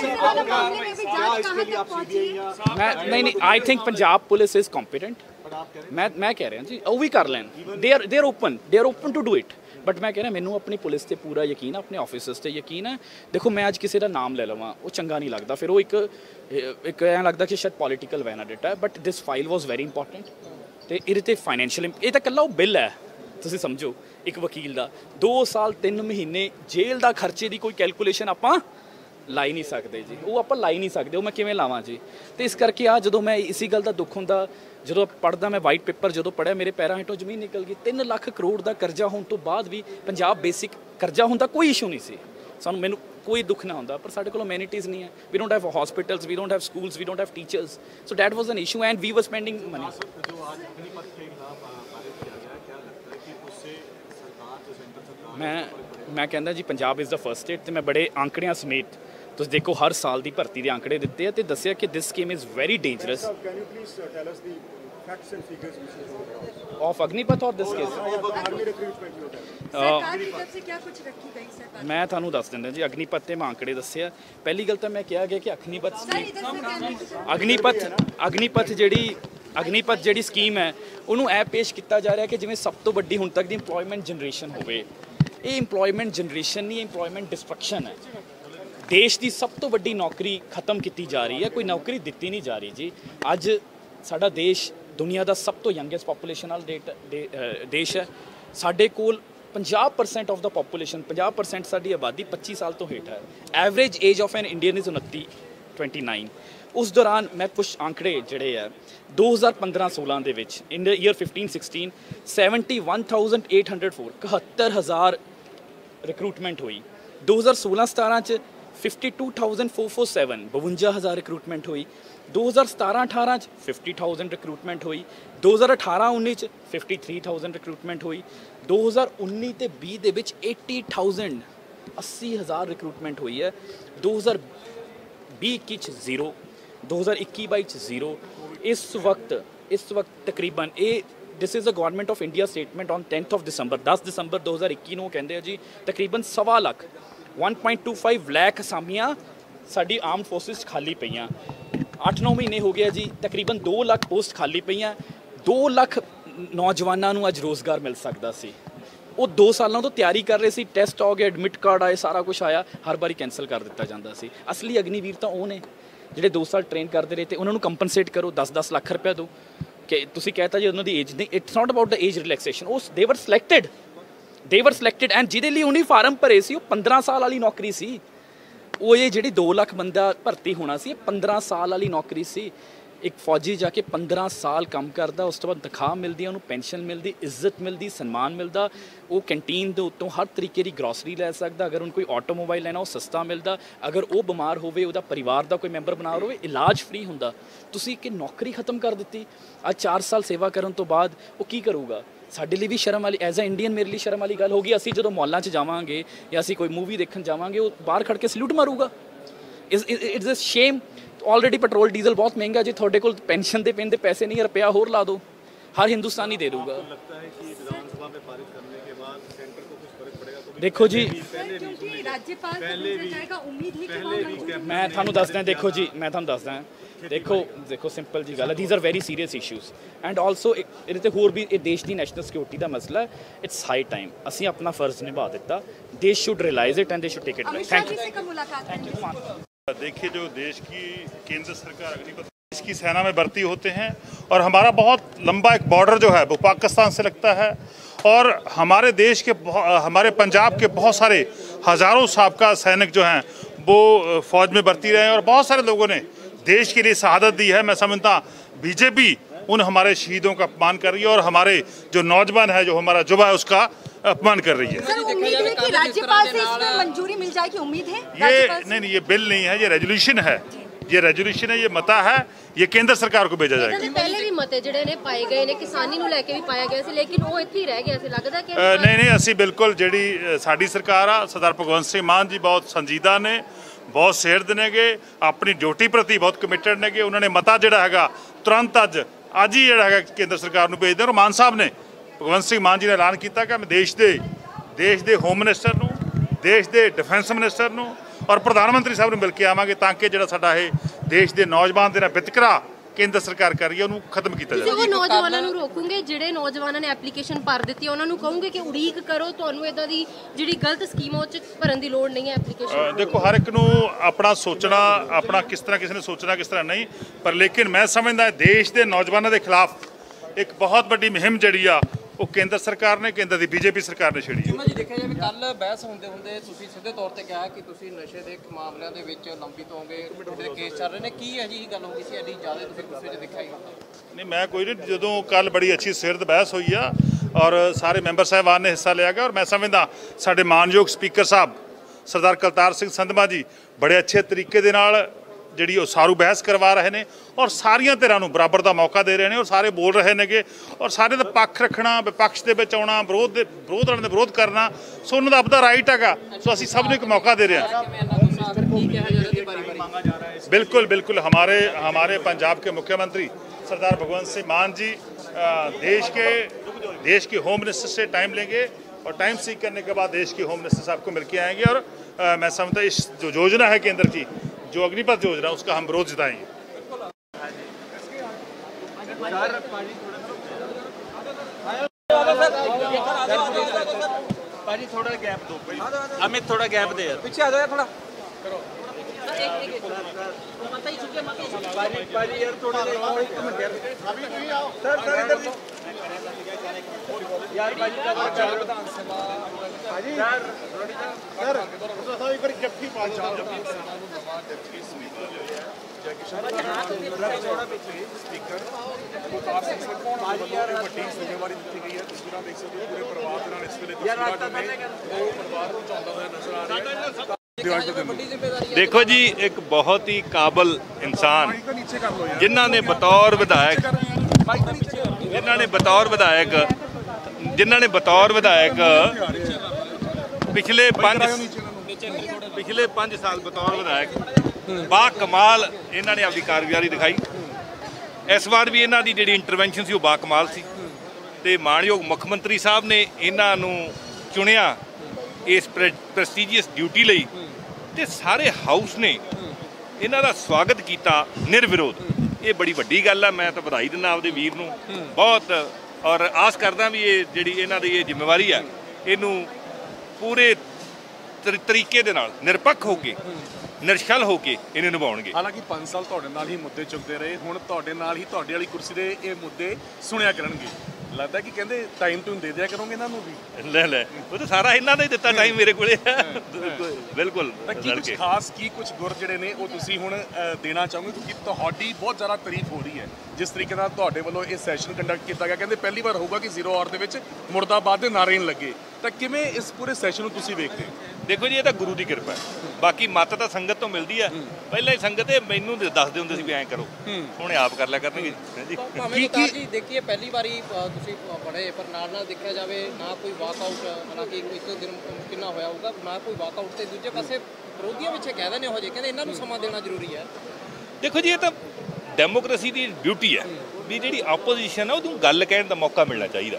ਮੈਂ ਨਹੀਂ ਨਹੀਂ I think Punjab police is competent ਮੈਂ ਮੈਂ ਕਹਿ ਰਿਹਾ ਜੀ ਉਹ ਵੀ ਕਰ ਲੈਣ ਦੇ are they are open they are open to do it but ਮੈਂ ਕਹਿ ਰਿਹਾ ਮੈਨੂੰ ਆਪਣੀ ਪੁਲਿਸ ਤੇ ਪੂਰਾ ਯਕੀਨ ਹੈ ਆਪਣੇ ਆਫਿਸਰਸ ਤੇ ਯਕੀਨ ਹੈ ਦੇਖੋ ਮੈਂ ਅੱਜ ਕਿਸੇ ਦਾ ਨਾਮ ਲੈ ਲਵਾਂ ਉਹ ਚੰਗਾ ਨਹੀਂ ਲੱਗਦਾ ਫਿਰ ਉਹ ਇੱਕ ਇੱਕ ਐਂ ਲੱਗਦਾ ਕਿ ਸ਼ਾਇਦ ਪੋਲੀਟੀਕਲ ਵੈਨਾਡਿਟ ਹੈ but this file was very important ਤੇ ਇਹਦੇ ਤੇ ਫਾਈਨੈਂਸ਼ੀਅਲ ਇਹ ਤਾਂ ਇਕੱਲਾ ਉਹ ਬਿੱਲ ਹੈ ਤੁਸੀਂ ਸਮਝੋ ਇੱਕ ਵਕੀਲ ਦਾ ਦੋ ਸਾਲ ਤਿੰਨ ਮਹੀਨੇ ਜੇਲ੍ਹ ਦਾ ਖਰਚੇ ਦੀ ਕੋਈ ਕੈਲਕੂਲੇਸ਼ਨ ਆਪਾਂ ਲਾਈ ਨਹੀਂ ਸਕਦੇ ਜੀ ਉਹ ਆਪਾਂ ਲਾਈ ਨਹੀਂ ਸਕਦੇ ਉਹ ਮੈਂ ਕਿਵੇਂ ਲਾਵਾਂ ਜੀ ਤੇ ਇਸ ਕਰਕੇ ਆ ਜਦੋਂ ਮੈਂ ਇਸੀ ਗੱਲ ਦਾ ਦੁੱਖ ਹੁੰਦਾ ਜਦੋਂ ਪੜ੍ਹਦਾ ਮੈਂ ਵਾਈਟ ਪੇਪਰ ਜਦੋਂ ਪੜ੍ਹਿਆ ਮੇਰੇ ਪੈਰਾਂ ਹੇਠੋਂ ਜ਼ਮੀਨ ਨਿਕਲ ਗਈ ਤਿੰਨ ਲੱਖ ਕਰੋੜ ਦਾ ਕਰਜ਼ਾ ਹੋਣ ਤੋਂ ਬਾਅਦ ਵੀ ਪੰਜਾਬ ਬੇਸਿਕ ਕਰਜ਼ਾ ਹੁੰਦਾ ਕੋਈ ਇਸ਼ੂ ਨਹੀਂ ਸੀ ਸਾਨੂੰ ਮੈਨੂੰ ਕੋਈ ਦੁੱਖ ਨਾ ਹੁੰਦਾ ਪਰ ਸਾਡੇ ਕੋਲ ਅਮੈਨਿਟੀਜ਼ ਨਹੀਂ ਹੈ we don't have hospitals we don't have schools we don't have teachers so that was an issue and we were spending money ਮੈਂ ਮੈਂ ਕਹਿੰਦਾ ਜੀ Punjab is the first state ਤੇ ਮੈਂ ਬੜੇ ਆંકੜਿਆਂ ਸਮੇਤ ਤੁਸੀਂ ਦੇਖੋ ਹਰ ਸਾਲ ਦੀ ਭਰਤੀ ਦੇ ਆંકੜੇ ਦਿੱਤੇ ਆ ਤੇ ਦੱਸਿਆ ਕਿ this scheme is very dangerous of Agnipath और दिस केस मैं थानू दस दिंदा जी अग्निपथ ते मैं आंकड़े दस्से पहली गल तो मैं कहा गया कि अग्निपथ अग्निपथ अग्निपथ जिहड़ी अग्निपथ जिहड़ी स्कीम है उन्होंने ऐ पेश किया जा रहा है कि जिवें सब तो वड्डी हुण तक दी इंप्लॉयमेंट जनरेशन होवे ये इंप्लॉयमेंट जनरेशन नहीं इंप्लॉयमेंट डिस्ट्रक्शन है देश की सब तो वड्डी नौकरी खत्म की जा रही है कोई नौकरी दी नहीं जा रही जी अज साडा देश दुनिया का सब तो यंगेस्ट पॉपूलेशन वाला डेट दे, देश है साढ़े कोल पचास परसेंट ऑफ द पॉपूलेशन पचास परसेंट साडी आबादी पच्चीस साल तो हेठ है average age of an Indian is उनतीस ट्वेंटी नाइन उस दौरान मैं कुछ आंकड़े जोड़े है दो हज़ार पंद्रह सोलह के in the year fifteen sixteen seventy one thousand eight hundred four इकहत्तर हज़ार रिक्रूटमेंट हुई दो हज़ार सोलह सतारह च fifty two thousand four four seven बवंजा हज़ार रिक्रूटमेंट हुई दो हज़ार सतारह अठारह च फिफ्टी थाउजेंड रिक्रूटमेंट हुई दो हज़ार अठारह उन्नीस च फिफ्टी थ्री थाउजेंड रिक्रूटमेंट हुई दो हज़ार उन्नीस ते बीस दे विच एटी थाउजेंड अस्सी हज़ार रिक्रूटमेंट हुई है दो हज़ार भी इक्की च जीरो दो हज़ार इक्की बाई च जीरो इस वक्त इस वक्त तकरीबन ये this is a government of India statement on tenth of December दस दिसंबर दो हज़ार इक्की नूं कहंदे आ जी तकरीबन सवा lakh one point two five lakh असामियां साडी आर्म फोर्सिस खाली पईयां अठ नौ महीने हो गया जी तकरीबन दो लाख पोस्ट खाली पईयां दो लाख नौजवानों नूं अज रोज़गार मिल सकता सी वो दो सालों तो तैयारी कर रहे सी टैसट आ गए एडमिट कार्ड आए सारा कुछ आया हर बारी कैंसल कर दिता जाता सी असली अग्निवीर तो वो ने जिहड़े दो साल ट्रेन करते रहे थे उन्होंने कंपनसेट करो दस दस लाख रुपया दो कि तुसीं कहता जी उन्होंने एज नहीं it's not about the age relaxation वो दे वर सिलेक्टेड ਦੇ ਵਰ ਸਿਲੈਕਟਡ ਐਂਡ ਜਿਹਦੇ ਲਈ ਉਹਨੇ ਫਾਰਮ ਭਰੇ ਸੀ ਉਹ ਪੰਦਰਾਂ ਸਾਲ ਵਾਲੀ ਨੌਕਰੀ ਸੀ। ਉਹ ਇਹ ਜਿਹੜੀ ਦੋ ਲੱਖ ਬੰਦਾ ਭਰਤੀ ਹੋਣਾ ਸੀ ਇਹ ਪੰਦਰਾਂ ਸਾਲ ਵਾਲੀ ਨੌਕਰੀ ਸੀ। ਇੱਕ ਫੌਜੀ ਜਾ ਕੇ ਪੰਦਰਾਂ ਸਾਲ ਕੰਮ ਕਰਦਾ, ਉਸ ਤੋਂ ਬਾਅਦ ਤਨਖਾਹ ਮਿਲਦੀ, ਉਹਨੂੰ ਪੈਨਸ਼ਨ ਮਿਲਦੀ, ਇੱਜ਼ਤ ਮਿਲਦੀ, ਸਨਮਾਨ ਮਿਲਦਾ। ਉਹ ਕੈਂਟੀਨ ਦੇ ਉੱਤੋਂ ਹਰ ਤਰੀਕੇ ਦੀ ਗਰੋਸਰੀ ਲੈ ਸਕਦਾ। ਅਗਰ ਉਹਨੂੰ ਕੋਈ ਆਟੋਮੋਬਾਈਲ ਲੈਣਾ ਉਹ ਸਸਤਾ ਮਿਲਦਾ। ਅਗਰ ਉਹ ਬਿਮਾਰ ਹੋਵੇ, ਉਹਦਾ ਪਰਿਵਾਰ ਦਾ ਕੋਈ ਮੈਂਬਰ ਬਿਮਾਰ ਹੋਵੇ, ਇਲਾਜ ਫ੍ਰੀ ਹੁੰਦਾ। ਤੁਸੀਂ ਕਿ ਨੌਕਰੀ ਖਤਮ ਕਰ ਦਿੱਤੀ। ਅੱਜ ਚਾਰ ਸਾਲ ਸੇਵਾ ਕਰਨ ਤੋਂ ਬਾਅਦ ਉਹ ਕੀ ਕਰੂਗਾ? ਸਾਡੇ ਲਈ ਵੀ ਸ਼ਰਮ ਵਾਲੀ, ਐਜ਼ ਅ ਇੰਡੀਅਨ ਮੇਰੇ ਲਈ ਸ਼ਰਮ ਵਾਲੀ ਗੱਲ ਹੋਗੀ। ਅਸੀਂ ਜਦੋਂ ਮੌਲਾਂ 'ਚ ਜਾਵਾਂਗੇ ਜਾਂ ਅਸੀਂ ਕੋਈ ਮੂਵੀ ਦੇਖਣ ਜਾਵਾਂਗੇ, ਉਹ ਬਾਹਰ ਖੜ ਕੇ ਸਲੂਟ ਮਾਰੂਗਾ। Is it's a shame. Already petrol diesel ਬਹੁਤ ਮਹਿੰਗਾ, ਜੇ ਤੁਹਾਡੇ ਕੋਲ ਪੈਨਸ਼ਨ ਦੇ ਪੈਂਦੇ ਪੈਸੇ ਨਹੀਂ, ਰੁਪਇਆ ਹੋਰ ਲਾ ਦਿਓ, ਹਰ ਹਿੰਦੁਸਤਾਨੀ ਦੇ ਦੂਗਾ। ਦੇਖੋ ਜੀ राज्यपाल जाएगा, उम्मीद है कि वहाँ मंजूरी मैं थानू दसदा, देखो जी मैं थानू दसदा, देखो देखो सिंपल जी गल है, these are very serious issues and also ਇਹਦੇ ਤੇ ਹੋਰ ਵੀ ਇਹ ਦੇਸ਼ ਦੀ ਨੈਸ਼ਨਲ ਸਿਕਿਉਰਿਟੀ ਦਾ ਮਸਲਾ ਹੈ। ਇਟਸ ਹਾਈ ਟਾਈਮ ਅਸੀਂ ਆਪਣਾ ਫਰਜ਼ ਨਿਭਾ ਦਿੱਤਾ। देश should realise it and they should take it back. Thank you. मुलाकात करेंगे। देखिए, जो देश की केंद्र सरकार अग्निपथ देश की सेना में भर्ती होते हैं और हमारा बहुत लंबा एक बॉर्डर जो है वो पाकिस्तान से लगता है और हमारे देश के हमारे पंजाब के बहुत सारे हज़ारों साबका सैनिक जो हैं वो फौज में भर्ती रहे हैं और बहुत सारे लोगों ने देश के लिए शहादत दी है। मैं समझता बीजेपी उन हमारे शहीदों का अपमान कर रही है और हमारे जो नौजवान है, जो हमारा युवा है, उसका अपमान कर रही है। सर, उम्मीद है कि राज्यपाल से इसमें मंजूरी मिल जाएगी, उम्मीद है? ये नहीं नहीं ये बिल नहीं है, ये रेजोल्यूशन है। ये रेजोल्यूशन है, ये मता है, ये केंद्र सरकार को भेजा जाएगा। ਪਹਿਲੇ ਵੀ ਮਤੇ ਜਿਹੜੇ ਨੇ ਪਾਏ ਗਏ ਨੇ, ਕਿਸਾਨੀ ਨੂੰ ਲੈ ਕੇ ਵੀ ਪਾਇਆ ਗਿਆ ਸੀ, ਲੇਕਿਨ ਉਹ ਇੱਥੇ ਹੀ ਰਹਿ ਗਿਆ ਸੀ। ਲੱਗਦਾ ਕਿ ਅ, ਨਹੀਂ ਨਹੀਂ ਅਸੀਂ ਬਿਲਕੁਲ ਜਿਹੜੀ ਸਾਡੀ ਸਰਕਾਰ ਆ, ਸਰਦਾਰ ਭਗਵੰਤ ਸਿੰਘ ਮਾਨ ਜੀ ਬਹੁਤ ਸੰਜੀਦਾ ਨੇ, ਬਹੁਤ ਸਿਰਦ ਨੇਗੇ, ਆਪਣੀ ਡਿਊਟੀ ਪ੍ਰਤੀ ਬਹੁਤ ਕਮਿਟਡ ਨੇਗੇ। ਉਹਨਾਂ ਨੇ ਮਤਾ ਜਿਹੜਾ ਹੈਗਾ ਤੁਰੰਤ ਅੱਜ ਅੱਜ ਹੀ ਜਿਹੜਾ ਹੈਗਾ ਕੇਂਦਰ ਸਰਕਾਰ ਨੂੰ ਭੇਜ ਦੇਣ। ਔਰ ਮਾਨ ਸਾਹਿਬ ਨੇ, ਭਗਵੰਤ ਸਿੰਘ ਮਾਨ ਜੀ ਨੇ ਐਲਾਨ ਕੀਤਾ ਕਿ ਮੈਂ ਦੇਸ਼ ਦੇ ਦੇਸ਼ ਦੇ ਹੋਮ ਮਿਨਿਸਟਰ ਨੂੰ, ਦੇਸ਼ ਦੇ ਡਿਫੈਂਸ ਮਿਨਿਸਟਰ ਨੂੰ ਔਰ ਪ੍ਰਧਾਨ ਮੰਤਰੀ ਸਾਹਿਬ ਨੂੰ ਮਿਲ ਕੇ ਆਵਾਂਗੇ ਤਾਂ ਕਿ ਜਿਹੜਾ ਸਾਡਾ ਇਹ ਦੇਸ਼ ਦੇ ਨੌਜਵਾਨ ਦੇ ਨਾਲ ਵਿਤਕਰਾ ਕੇਂਦਰ ਸਰਕਾਰ ਕਰ ਰਹੀ ਹੈ ਉਹਨੂੰ ਖਤਮ ਕੀਤਾ ਜਾਵੇ। ਉਹ ਨੌਜਵਾਨਾਂ ਨੂੰ ਰੋਕੂਗੇ ਜਿਹੜੇ ਨੌਜਵਾਨਾਂ ਨੇ ਐਪਲੀਕੇਸ਼ਨ ਭਰ ਦਿੱਤੀ, ਉਹਨਾਂ ਨੂੰ ਕਹੋਗੇ ਕਿ ਉਡੀਕ ਕਰੋ, ਤੁਹਾਨੂੰ ਇਦਾਂ ਦੀ ਜਿਹੜੀ ਗਲਤ ਸਕੀਮ ਉਹ 'ਚ ਭਰਨ ਦੀ ਲੋੜ ਨਹੀਂ ਹੈ ਐਪਲੀਕੇਸ਼ਨ। ਦੇਖੋ, ਹਰ ਇੱਕ ਨੂੰ ਆਪਣਾ ਸੋਚਣਾ, ਆਪਣਾ ਕਿਸ ਤਰ੍ਹਾਂ ਕਿਸੇ ਨੇ ਸੋਚਣਾ, ਕਿਸ ਤਰ੍ਹਾਂ ਨਹੀਂ, ਪਰ ਲੇਕਿਨ ਮੈਂ ਸਮਝਦਾ ਦੇਸ਼ ਦੇ ਨੌਜਵਾਨਾਂ ਦੇ ਖਿਲਾਫ ਇੱਕ ਬਹੁਤ ਵੱਡੀ ਮੁਹਿੰਮ ਜਿਹੜੀ ਆ ਉਹ ਕੇਂਦਰ ਸਰਕਾਰ ਨੇ, ਕੇਂਦਰ ਦੀ ਬੀਜੇਪੀ ਸਰਕਾਰ ਨੇ ਛੇੜੀ ਹੈ। ਜੀ ਦੇਖਿਆ ਜਾਵੇ ਕੱਲ ਬਹਿਸ ਹੁੰਦੇ ਹੁੰਦੇ ਤੁਸੀਂ ਸਿੱਧੇ ਤੌਰ ਤੇ ਕਿਹਾ ਕਿ ਤੁਸੀਂ ਨਸ਼ੇ ਦੇ ਮਾਮਲਿਆਂ ਦੇ ਵਿੱਚ ਲੰਬਿਤ ਹੋਗੇ, ਤੁਹਾਡੇ ਕੇਸ ਚੱਲ ਰਹੇ ਨੇ, ਕੀ ਅਜਿਹੀ ਗੱਲ ਹੋ ਗਈ ਸੀ ਐਡੀ ਜ਼ਿਆਦਾ ਤੁਸੀਂ ਗੁੱਸੇ 'ਚ ਦਿਖਾਈ? ਨਹੀਂ, ਮੈਂ ਕੋਈ ਨਹੀਂ, ਜਦੋਂ ਕੱਲ ਬੜੀ ਅੱਛੀ ਸਿਰਦ ਬਹਿਸ ਹੋਈ ਆ ਔਰ ਸਾਰੇ ਮੈਂਬਰ ਸਾਹਿਬਾਨ ਨੇ ਹਿੱਸਾ ਲਿਆ ਗਿਆ ਔਰ ਮੈਂ ਸਮਝਦਾ ਸਾਡੇ ਮਾਨਯੋਗ ਸਪੀਕਰ ਸਾਹਿਬ ਸਰਦਾਰ ਕਰਤਾਰ ਸਿੰਘ ਸੰਧਮਾ ਜੀ ਬੜੇ ਅੱਛੇ ਤਰੀਕੇ ਦੇ ਨਾਲ ਜਿਹੜੀ ਉਹ ਸਾਰੂ ਬਹਿਸ ਕਰਵਾ ਰਹੇ ਨੇ ਔਰ ਸਾਰੀਆਂ ਧਿਰਾਂ ਨੂੰ ਬਰਾਬਰ ਦਾ ਮੌਕਾ ਦੇ ਰਹੇ ਨੇ ਔਰ ਸਾਰੇ ਬੋਲ ਰਹੇ ਨੇਗੇ ਔਰ ਸਾਰੇ ਦਾ ਪੱਖ ਰੱਖਣਾ, ਵਿਪਕਸ਼ ਦੇ ਵਿੱਚ ਆਉਣਾ, ਵਿਰੋਧ ਦੇ ਵਿਰੋਧ ਵਾਲਿਆਂ ਦਾ ਵਿਰੋਧ ਕਰਨਾ, ਸੋ ਉਹਨਾਂ ਦਾ ਆਪਦਾ ਰਾਈਟ ਹੈਗਾ। ਸੋ ਅਸੀਂ ਸਭ ਨੂੰ ਇੱਕ ਮੌਕਾ ਦੇ ਰਹੇ ਹਾਂ। बिल्कुल बिल्कुल हमारे हमारे पंजाब के मुख्यमंत्री सरदार भगवंत सिंह मान जी देश के देश के होम मिनिस्टर से टाइम लेंगे और टाइम सीख करने के बाद देश के होम मिनिस्टर साहब को मिल के आएंगे और आ, मैं समझता इस जो योजना है केंद्र की, जो अग्निपथ योजना, उसका हम विरोध जताएंगे। थोड़ा गैप दो, अमित थोड़ा गैप दे, पीछे आ जाओ थोड़ा। देखो जी, एक बहुत ही काबिल इंसान जिन्हों ने बतौर विधायक जिन्हों ने बतौर विधायक जिन्हों ने बतौर विधायक पिछले पाँच पिछले पाँच साल बतौर विधायक बा कमाल इन्हों ने अपनी कारगुजारी दिखाई। इस बार भी इन्हों की जी इंटरवेंशन सी बा कमाल सी ते मानयोग मुख मंत्री साहब ने इन्हों चुनिया इस प्रेस्टीजियस ड्यूटी लई ते सारे हाउस ने इन्हों का स्वागत किया निर्विरोध। ये बड़ी वड्डी गल है, मैं तो बधाई दिना आपदे वीर नूं बहुत और आस करदा भी ये जिहड़ी इन्हां दी ये जिम्मेवारी है इनू पूरे तरीके दे नाल निरपक्ष होके निरछल होके इन्हें निभाउणगे। हालांकि पाँच साल तुहाडे नाल ही मुद्दे चुकते रहे, हुण तुहाडे नाल ही तुहाडे वाली कुर्सी दे ये मुद्दे सुनिया करनगे। ਲੱਗਦਾ ਕਿ ਕਹਿੰਦੇ ਟਾਈਮ ਟੂ ਦੇ ਦਿਆ ਕਰੋਗੇ ਇਹਨਾਂ ਨੂੰ ਵੀ। ਲੈ ਲੈ ਉਹ ਤਾਂ ਸਾਰਾ ਇਹਨਾਂ ਦਾ ਹੀ ਦਿੱਤਾ ਟਾਈਮ ਮੇਰੇ ਕੋਲੇ ਬਿਲਕੁਲ। ਤਾਂ ਕੀ ਕੁਝ ਖਾਸ ਕੀ ਕੁਝ ਗੁਰ ਜਿਹੜੇ ਨੇ ਉਹ ਤੁਸੀਂ ਹੁਣ ਅ, ਦੇਣਾ ਚਾਹੋਗੇ, ਕਿਉਂਕਿ ਤੁਹਾਡੀ ਬਹੁਤ ਜ਼ਿਆਦਾ ਤਾਰੀਫ ਹੋ ਰਹੀ ਹੈ ਜਿਸ ਤਰੀਕੇ ਨਾਲ ਤੁਹਾਡੇ ਵੱਲੋਂ ਇਹ ਸੈਸ਼ਨ ਕੰਡਕਟ ਕੀਤਾ ਗਿਆ। ਕਹਿੰਦੇ ਪਹਿਲੀ ਵਾਰ ਹੋਊਗਾ ਕਿ ਜ਼ੀਰੋ ਆਵਰ ਦੇ ਵਿੱਚ ਮੁਰਦਾਬਾਦ ਦੇ ਨਾਰੇ ਨਹੀਂ ਲੱਗੇ, ਤਾਂ ਕਿਵੇਂ ਇਸ ਪੂਰੇ ਸੈਸ਼ਨ ਨੂੰ ਤੁਸੀਂ ਵੇਖਦੇ ਹੋ? ਦੇਖੋ ਜੀ ਇਹ ਤਾਂ ਗੁਰੂ ਦੀ ਕਿਰਪਾ ਹੈ, ਬਾਕੀ ਮੱਤ ਤਾਂ ਸੰਗਤ ਤੋਂ ਮਿਲਦੀ ਆ। ਪਹਿਲਾਂ ਹੀ ਸੰਗਤ ਇਹ ਮੈਨੂੰ ਦੱਸਦੇ ਹੁੰਦੇ ਸੀ ਵੀ ਐਂ ਕਰੋ, ਹੁਣ ਇਹ ਆਪ ਕਰ ਲਿਆ ਕਰਨਗੇ ਜੀ। ਭਾਵੇਂ ਉਤਾਰ ਜੀ ਦੇਖੀਏ ਪਹਿਲੀ ਵਾਰੀ ਅ, ਤੁਸੀਂ ਪੜ੍ਹੇ, ਪਰ ਨਾਲ ਨਾਲ ਦੇਖਿਆ ਜਾਵੇ ਨਾ ਕੋਈ ਵਾਕਆਊਟ, ਹਾਲਾਂਕਿ ਇੱਕ ਦਿਨ ਕਿੰਨਾ ਹੋਇਆ ਹੋਊਗਾ, ਨਾ ਕੋਈ ਵਾਕਆਊਟ, ਤੇ ਦੂਜੇ ਪਾਸੇ ਵਿਰੋਧੀਆਂ ਵਿੱਚ ਕਹਿ ਦਿੰਦੇ ਹੋ ਜੇ ਕਹਿੰਦੇ ਇਹਨਾਂ ਨੂੰ ਸਮਾਂ ਦੇਣਾ ਜ਼ਰੂਰੀ ਹੈ। ਦੇਖੋ ਜੀ ਇਹ ਤਾਂ ਡੈਮੋਕ੍ਰੇਸੀ ਦੀ ਡਿਊਟੀ ਹੈ ਵੀ ਜਿਹੜੀ ਆਪੋਜੀਸ਼ਨ ਹੈ ਉਹਨੂੰ ਗੱਲ ਕਹਿਣ ਦਾ ਮੌਕਾ ਮਿਲਣਾ ਚਾਹੀਦਾ,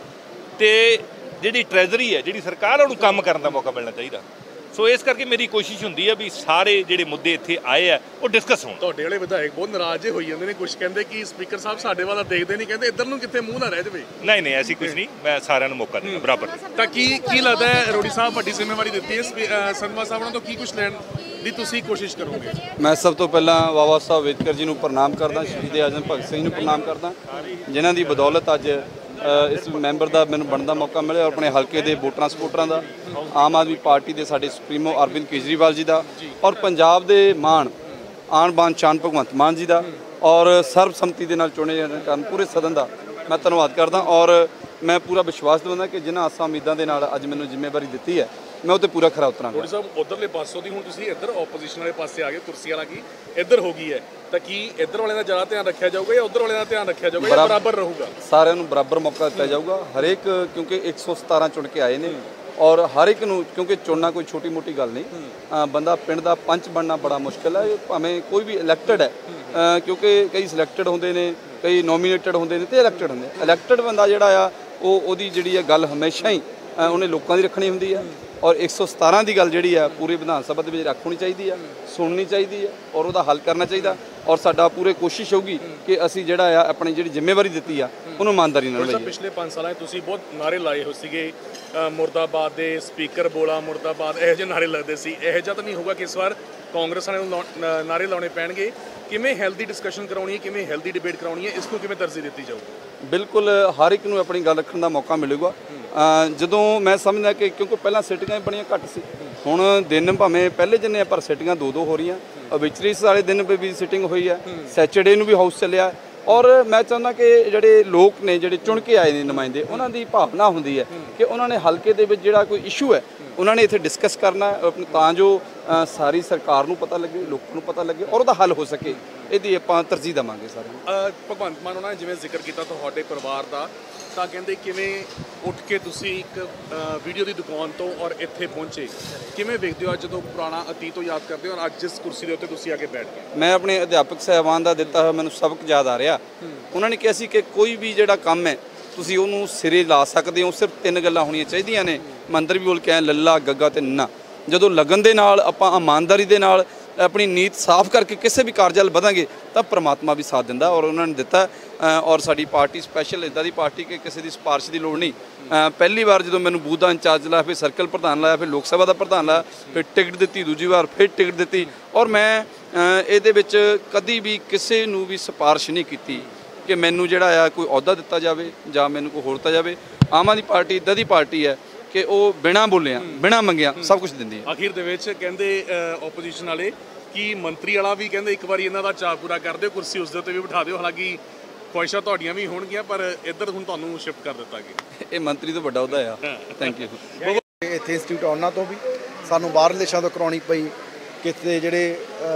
ਤੇ ਜਿਹੜੀ ਟ੍ਰੈਜਰੀ ਹੈ ਜਿਹੜੀ ਸਰਕਾਰ ਉਹਨੂੰ ਕੰਮ ਕਰਨ ਦਾ ਮੌਕਾ ਮਿਲਣਾ ਚਾਹੀਦਾ। ਸੋ ਇਸ ਕਰਕੇ ਮੇਰੀ ਕੋਸ਼ਿਸ਼ ਹੁੰਦੀ ਹੈ ਵੀ ਸਾਰੇ ਜਿਹੜੇ ਮੁੱਦੇ ਇੱਥੇ ਆਏ ਆ ਉਹ ਡਿਸਕਸ ਹੋਣ। ਤੁਹਾਡੇ ਵਾਲੇ ਵਿਧਾਇਕ ਬਹੁਤ ਨਾਰਾਜ਼ ਹੋਈ ਜਾਂਦੇ ਨੇ, ਕੁਝ ਕਹਿੰਦੇ ਕਿ ਸਪੀਕਰ ਸਾਹਿਬ ਸਾਡੇ ਵੱਲ ਦੇਖਦੇ ਨਹੀਂ, ਕਹਿੰਦੇ ਇੱਧਰ ਨੂੰ ਕਿੱਥੇ ਮੂੰਹ ਨਾ ਰਹਿ ਜਾਵੇ। ਨਹੀਂ ਨਹੀਂ ਐਸੀ ਕੁਝ ਨਹੀਂ, ਮੈਂ ਸਾਰਿਆਂ ਨੂੰ ਮੌਕਾ ਦਿੰਦਾ ਬਰਾਬਰ। ਤਾਂ ਕੀ ਕੀ ਲੱਗਦਾ ਹੈ ਅਰੋੜੀ ਸਾਹਿਬ ਵੱਡੀ ਜ਼ਿੰਮੇਵਾਰੀ ਦਿੱਤੀ ਹੈ ਸੰਧਵਾ ਸਾਹਿਬ ਤੋਂ ਕੀ ਕੁਝ ਲੈਣ ਦੀ ਤੁਸੀਂ ਕੋਸ਼ਿਸ਼ ਕਰੋਗੇ? ਮੈਂ ਸਭ ਤੋਂ ਪਹਿਲਾਂ ਬਾਬਾ ਸਾਹਿਬ ਅੰਬੇਦਕਰ ਜੀ ਨੂੰ ਪ੍ਰਣਾਮ ਕਰਦਾ, ਸ਼ਹੀਦ ਆਜ਼ਮ ਭਗਤ ਸਿੰਘ ਨੂੰ ਪ੍ਰਣਾਮ ਕਰਦਾ, ਜਿਨ੍ਹਾਂ ਦੀ ਬਦੌਲਤ ਅੱਜ ਇਸ ਮੈਂਬਰ ਦਾ ਮੈਨੂੰ ਬਣਨ ਦਾ ਮੌਕਾ ਮਿਲਿਆ, ਔਰ ਆਪਣੇ ਹਲਕੇ ਦੇ ਵੋਟਰਾਂ ਸਪੋਰਟਰਾਂ ਦਾ, ਆਮ ਆਦਮੀ ਪਾਰਟੀ ਦੇ ਸਾਡੇ ਸੁਪਰੀਮੋ ਅਰਵਿੰਦ ਕੇਜਰੀਵਾਲ ਜੀ ਦਾ, ਔਰ ਪੰਜਾਬ ਦੇ ਮਾਣ ਆਣ ਬਾਣ ਸ਼ਾਨ ਭਗਵੰਤ ਮਾਨ ਜੀ ਦਾ, ਔਰ ਸਰਬਸੰਮਤੀ ਦੇ ਨਾਲ ਚੁਣੇ ਜਾਣ ਕਾਰਨ ਪੂਰੇ ਸਦਨ ਦਾ ਮੈਂ ਧੰਨਵਾਦ ਕਰਦਾ। ਔਰ ਮੈਂ ਪੂਰਾ ਵਿਸ਼ਵਾਸ ਦਿਵਾਉਂਦਾ ਕਿ ਜਿਨ੍ਹਾਂ ਆਸਾਂ ਉਮੀਦਾਂ ਦੇ ਨਾਲ ਅੱਜ ਮੈਨੂੰ ਜ਼ਿੰਮੇਵਾਰੀ ਦਿੱਤੀ ਹੈ ਮੈਂ ਉਹ 'ਤੇ ਪੂਰਾ ਖਰਾ ਉਤਰਾਂਗਾ। ਅਰੋੜੀ ਸਾਹਿਬ ਉਧਰਲੇ ਪਾਸੋਂ ਦੀ ਹੁਣ ਤੁਸੀਂ ਇੱਧਰ ਆਪੋਜੀਸ਼ਨ ਵਾਲੇ ਪਾਸੇ ਆ ਗਏ, ਕੁਰਸੀ ਵਾਲਾ ਕੀ ਇੱਧਰ ਹੋ ਗਈ ਹੈ, ਤਾਂ ਕੀ ਇੱਧਰ ਵਾਲਿਆਂ ਦਾ ਜ਼ਿਆਦਾ ਧਿਆਨ ਰੱਖਿਆ ਜਾਊਗਾ ਜਾਂ ਉੱਧਰ ਵਾਲਿਆਂ ਦਾ ਧਿਆਨ ਰੱਖਿਆ ਜਾਊਗਾ ਜਾਂ ਬਰਾਬਰ ਰਹੂਗਾ? ਸਾਰਿਆਂ ਨੂੰ ਬਰਾਬਰ ਮੌਕਾ ਦਿੱਤਾ ਜਾਊਗਾ। ਹਰੇਕ ਕਿਉਂਕਿ ਇੱਕ ਸੌ ਸਤਾਰਾਂ ਚੁਣ ਕੇ ਆਏ ਨੇ, ਔਰ ਹਰ ਇੱਕ ਨੂੰ, ਕਿਉਂਕਿ ਚੁਣਨਾ ਕੋਈ ਛੋਟੀ ਮੋਟੀ ਗੱਲ ਨਹੀਂ, ਬੰਦਾ ਪਿੰਡ ਦਾ ਪੰਚ ਬਣਨਾ ਬੜਾ ਮੁਸ਼ਕਿਲ ਹੈ, ਭਾਵੇਂ ਕੋਈ ਵੀ ਇਲੈਕਟਡ ਹੈ, ਕਿਉਂਕਿ ਕਈ ਸਿਲੈਕਟਡ ਹੁੰਦੇ ਨੇ, ਕਈ ਨੋਮੀਨੇਟਡ ਹੁੰਦੇ ਨੇ ਤੇ ਇਲੈਕਟਡ ਹੁੰਦੇ। ਇਲੈਕਟਡ ਬੰਦਾ ਜਿਹੜਾ ਆ ਉਹ ਉਹਦੀ ਜਿਹੜੀ ਹੈ ਗੱਲ ਹਮੇਸ਼ਾ ਹੀ ਉਹਨੇ ਲੋਕਾਂ ਦੀ ਰੱਖਣੀ ਹੁੰਦੀ ਹੈ, ਔਰ ਇੱਕ ਸੌ ਸਤਾਰਾਂ ਦੀ ਗੱਲ ਜਿਹੜੀ ਆ ਪੂਰੀ ਵਿਧਾਨ ਸਭਾ ਦੇ ਵਿੱਚ ਰੱਖਣੀ ਚਾਹੀਦੀ ਆ, ਸੁਣਨੀ ਚਾਹੀਦੀ ਹੈ, ਔਰ ਉਹਦਾ ਹੱਲ ਕਰਨਾ ਚਾਹੀਦਾ। ਔਰ ਸਾਡਾ ਪੂਰੇ ਕੋਸ਼ਿਸ਼ ਹੋਊਗੀ ਕਿ ਅਸੀਂ ਜਿਹੜਾ ਆ ਆਪਣੀ ਜਿਹੜੀ ਜ਼ਿੰਮੇਵਾਰੀ ਦਿੱਤੀ ਆ ਉਹਨੂੰ ਇਮਾਨਦਾਰੀ ਨਾਲ ਲਈਏ। ਪਿਛਲੇ ਪੰਜ ਸਾਲਾਂ 'ਚ ਤੁਸੀਂ ਬਹੁਤ ਨਾਰੇ ਲਾਏ ਹੋ ਸੀਗੇ, ਮੁਰਦਾਬਾਦ ਦੇ, ਸਪੀਕਰ ਬੋਲਾ ਮੁਰਦਾਬਾਦ, ਇਹੋ ਜਿਹੇ ਨਾਰੇ ਲੱਗਦੇ ਸੀ। ਇਹੋ ਜਿਹਾ ਤਾਂ ਨਹੀਂ ਹੋਊਗਾ ਕਿ ਇਸ ਵਾਰ ਕਾਂਗਰਸ ਵਾਲਿਆਂ ਨੂੰ ਨਾਰੇ ਲਾਉਣੇ ਪੈਣਗੇ? ਕਿਵੇਂ ਹੈਲਦੀ ਡਿਸਕਸ਼ਨ ਕਰਾਉਣੀ ਹੈ, ਕਿਵੇਂ ਹੈਲਦੀ ਡਿਬੇਟ ਕਰਾਉਣੀ ਹੈ, ਇਸ ਨੂੰ ਕਿਵੇਂ ਤਰਜੀਹ ਦਿੱਤੀ ਜਾਊਗੀ? ਬਿਲਕੁਲ ਹਰ ਇੱਕ ਨੂੰ ਆਪਣੀ ਗੱਲ ਰੱਖਣ ਦਾ ਮੌਕਾ ਮਿਲੇਗਾ। ਜਦੋਂ ਮੈਂ ਸਮਝਦਾ ਕਿ ਕਿਉਂਕਿ ਪਹਿਲਾਂ ਸਿਟਿੰਗਾਂ ਬੜੀਆਂ ਘੱਟ ਸੀ, ਹੁਣ ਦਿਨ ਭਾਵੇਂ ਪਹਿਲੇ ਜਿੰਨੇ ਆ ਪਰ ਸਿਟਿੰਗਾਂ ਦੋ ਦੋ ਹੋ ਰਹੀਆਂ, ਵਿਚਰੀਸ ਵਾਲੇ ਦਿਨ ਵੀ ਸਿਟਿੰਗ ਹੋਈ ਹੈ, ਸੈਚਰਡੇ ਨੂੰ ਵੀ ਹਾਊਸ ਚੱਲਿਆ। ਔਰ ਮੈਂ ਚਾਹੁੰਦਾ ਕਿ ਜਿਹੜੇ ਲੋਕ ਨੇ ਜਿਹੜੇ ਚੁਣ ਕੇ ਆਏ ਨੇ ਨੁਮਾਇੰਦੇ, ਉਹਨਾਂ ਦੀ ਭਾਵਨਾ ਹੁੰਦੀ ਹੈ ਕਿ ਉਹਨਾਂ ਨੇ ਹਲਕੇ ਦੇ ਵਿੱਚ ਜਿਹੜਾ ਕੋਈ ਇਸ਼ੂ ਹੈ ਉਹਨਾਂ ਨੇ ਇੱਥੇ ਡਿਸਕਸ ਕਰਨਾ ਹੈ, ਤਾਂ ਜੋ ਸਾਰੀ ਸਰਕਾਰ ਨੂੰ ਪਤਾ ਲੱਗੇ, ਲੋਕਾਂ ਨੂੰ ਪਤਾ ਲੱਗੇ, ਔਰ ਉਹਦਾ ਹੱਲ ਹੋ ਸਕੇ। ਇਹਦੀ ਆਪਾਂ ਤਰਜੀਹ ਦੇਵਾਂਗੇ ਸਾਰਿਆਂ ਨੂੰ। ਭਗਵੰਤ ਮਾਨ ਉਹਨਾਂ ਨੇ ਜਿਵੇਂ ਜ਼ਿਕਰ ਕੀਤਾ ਤੁਹਾਡੇ ਪਰਿਵਾਰ ਦਾ, ਤਾਂ ਕਹਿੰਦੇ ਕਿਵੇਂ ਉੱਠ ਕੇ ਤੁਸੀਂ ਇੱਕ ਵੀਡੀਓ ਦੀ ਦੁਕਾਨ ਤੋਂ ਔਰ ਇੱਥੇ ਪਹੁੰਚੇ, ਕਿਵੇਂ ਵੇਖਦੇ ਹੋ ਜਦੋਂ ਪੁਰਾਣਾ ਅਤੀਤ ਤੋਂ ਯਾਦ ਕਰਦੇ ਹੋ ਔਰ ਅੱਜ ਜਿਸ ਕੁਰਸੀ ਦੇ ਉੱਤੇ ਤੁਸੀਂ ਆ ਕੇ ਬੈਠ ਗਏ? ਮੈਂ ਆਪਣੇ ਅਧਿਆਪਕ ਸਾਹਿਬਾਨ ਦਾ ਦਿੱਤਾ ਹੋਇਆ ਮੈਨੂੰ ਸਬਕ ਯਾਦ ਆ ਰਿਹਾ। ਉਹਨਾਂ ਨੇ ਕਿਹਾ ਸੀ ਕਿ ਕੋਈ ਵੀ ਜਿਹੜਾ ਕੰਮ ਹੈ ਤੁਸੀਂ ਉਹਨੂੰ ਸਿਰੇ ਲਾ ਸਕਦੇ ਹੋ, ਸਿਰਫ ਤਿੰਨ ਗੱਲਾਂ ਹੋਣੀਆਂ ਚਾਹੀਦੀਆਂ ਨੇ। ਮੰਦਰ ਵੀ ਬੋਲ ਕੇ ਆਏ, ਲੱਲਾ, ਗੱਗਾ ਤੇ ਨੰਨਾ। ਜਦੋਂ ਲਗਨ ਦੇ ਨਾਲ ਆਪਾਂ ਇਮਾਨਦਾਰੀ ਦੇ ਨਾਲ ਆਪਣੀ ਨੀਤ ਸਾਫ਼ ਕਰਕੇ ਕਿਸੇ ਵੀ ਕਾਰਜ ਵੱਲ ਵਧਾਂਗੇ ਤਾਂ ਪ੍ਰਮਾਤਮਾ ਵੀ ਸਾਥ ਦਿੰਦਾ, ਔਰ ਉਹਨਾਂ ਨੇ ਦਿੱਤਾ। ਔਰ ਸਾਡੀ ਪਾਰਟੀ ਸਪੈਸ਼ਲ ਇੱਦਾਂ ਦੀ ਪਾਰਟੀ ਕਿ ਕਿਸੇ ਦੀ ਸਿਫਾਰਿਸ਼ ਦੀ ਲੋੜ ਨਹੀਂ। ਪਹਿਲੀ ਵਾਰ ਜਦੋਂ ਮੈਨੂੰ ਬੂਥ ਦਾ ਇੰਚਾਰਜ ਲਾਇਆ, ਫਿਰ ਸਰਕਲ ਪ੍ਰਧਾਨ ਲਾਇਆ, ਫਿਰ ਲੋਕ ਸਭਾ ਦਾ ਪ੍ਰਧਾਨ ਲਾਇਆ, ਫਿਰ ਟਿਕਟ ਦਿੱਤੀ, ਦੂਜੀ ਵਾਰ ਫਿਰ ਟਿਕਟ ਦਿੱਤੀ। ਔਰ ਮੈਂ ਇਹਦੇ ਵਿੱਚ ਕਦੀ ਵੀ ਕਿਸੇ ਨੂੰ ਵੀ ਸਿਫਾਰਿਸ਼ ਨਹੀਂ ਕੀਤੀ ਕਿ ਮੈਨੂੰ ਜਿਹੜਾ ਆ ਕੋਈ ਅਹੁਦਾ ਦਿੱਤਾ ਜਾਵੇ ਜਾਂ ਮੈਨੂੰ ਕੋਈ ਹੋਰ ਦਿੱਤਾ ਜਾਵੇ। ਆਮ ਆਦਮੀ ਪਾਰਟੀ ਇੱਦਾਂ ਦੀ ਪਾਰਟੀ ਹੈ ਕਿ ਉਹ ਬਿਨਾਂ ਬੋਲਿਆ, ਬਿਨਾਂ ਮੰਗਿਆ ਸਭ ਕੁਝ ਦਿੰਦੀ ਹੈ। ਅਖੀਰ ਦੇ ਵਿੱਚ ਕਹਿੰਦੇ ਆਪੋਜੀਸ਼ਨ ਵਾਲੇ ਕਿ ਮੰਤਰੀ ਵਾਲਾ ਵੀ ਕਹਿੰਦੇ ਇੱਕ ਵਾਰੀ ਇਹਨਾਂ ਦਾ ਚਾਅ ਪੂਰਾ ਕਰ ਦਿਓ, ਕੁਰਸੀ ਉਸ ਦੇ ਉੱਤੇ ਵੀ ਬਿਠਾ ਦਿਓ। ਹਾਲਾਂਕਿ ਖੁਆਇਸ਼ਾਂ ਤੁਹਾਡੀਆਂ ਵੀ ਹੋਣਗੀਆਂ, ਪਰ ਇੱਧਰ ਹੁਣ ਤੁਹਾਨੂੰ ਸ਼ਿਫਟ ਕਰ ਦਿੱਤਾ ਗਿਆ। ਇਹ ਮੰਤਰੀ ਤੋਂ ਵੱਡਾ ਅਹੁਦਾ ਆ। Thank you. ਇੱਥੇ ਇੰਸਟੀਚਿਊਟ ਉਹਨਾਂ ਤੋਂ ਵੀ ਸਾਨੂੰ ਬਾਹਰਲੇ ਦੇਸ਼ਾਂ ਤੋਂ ਕਰਾਉਣੀ ਪਈ। ਕਿਤੇ ਜਿਹੜੇ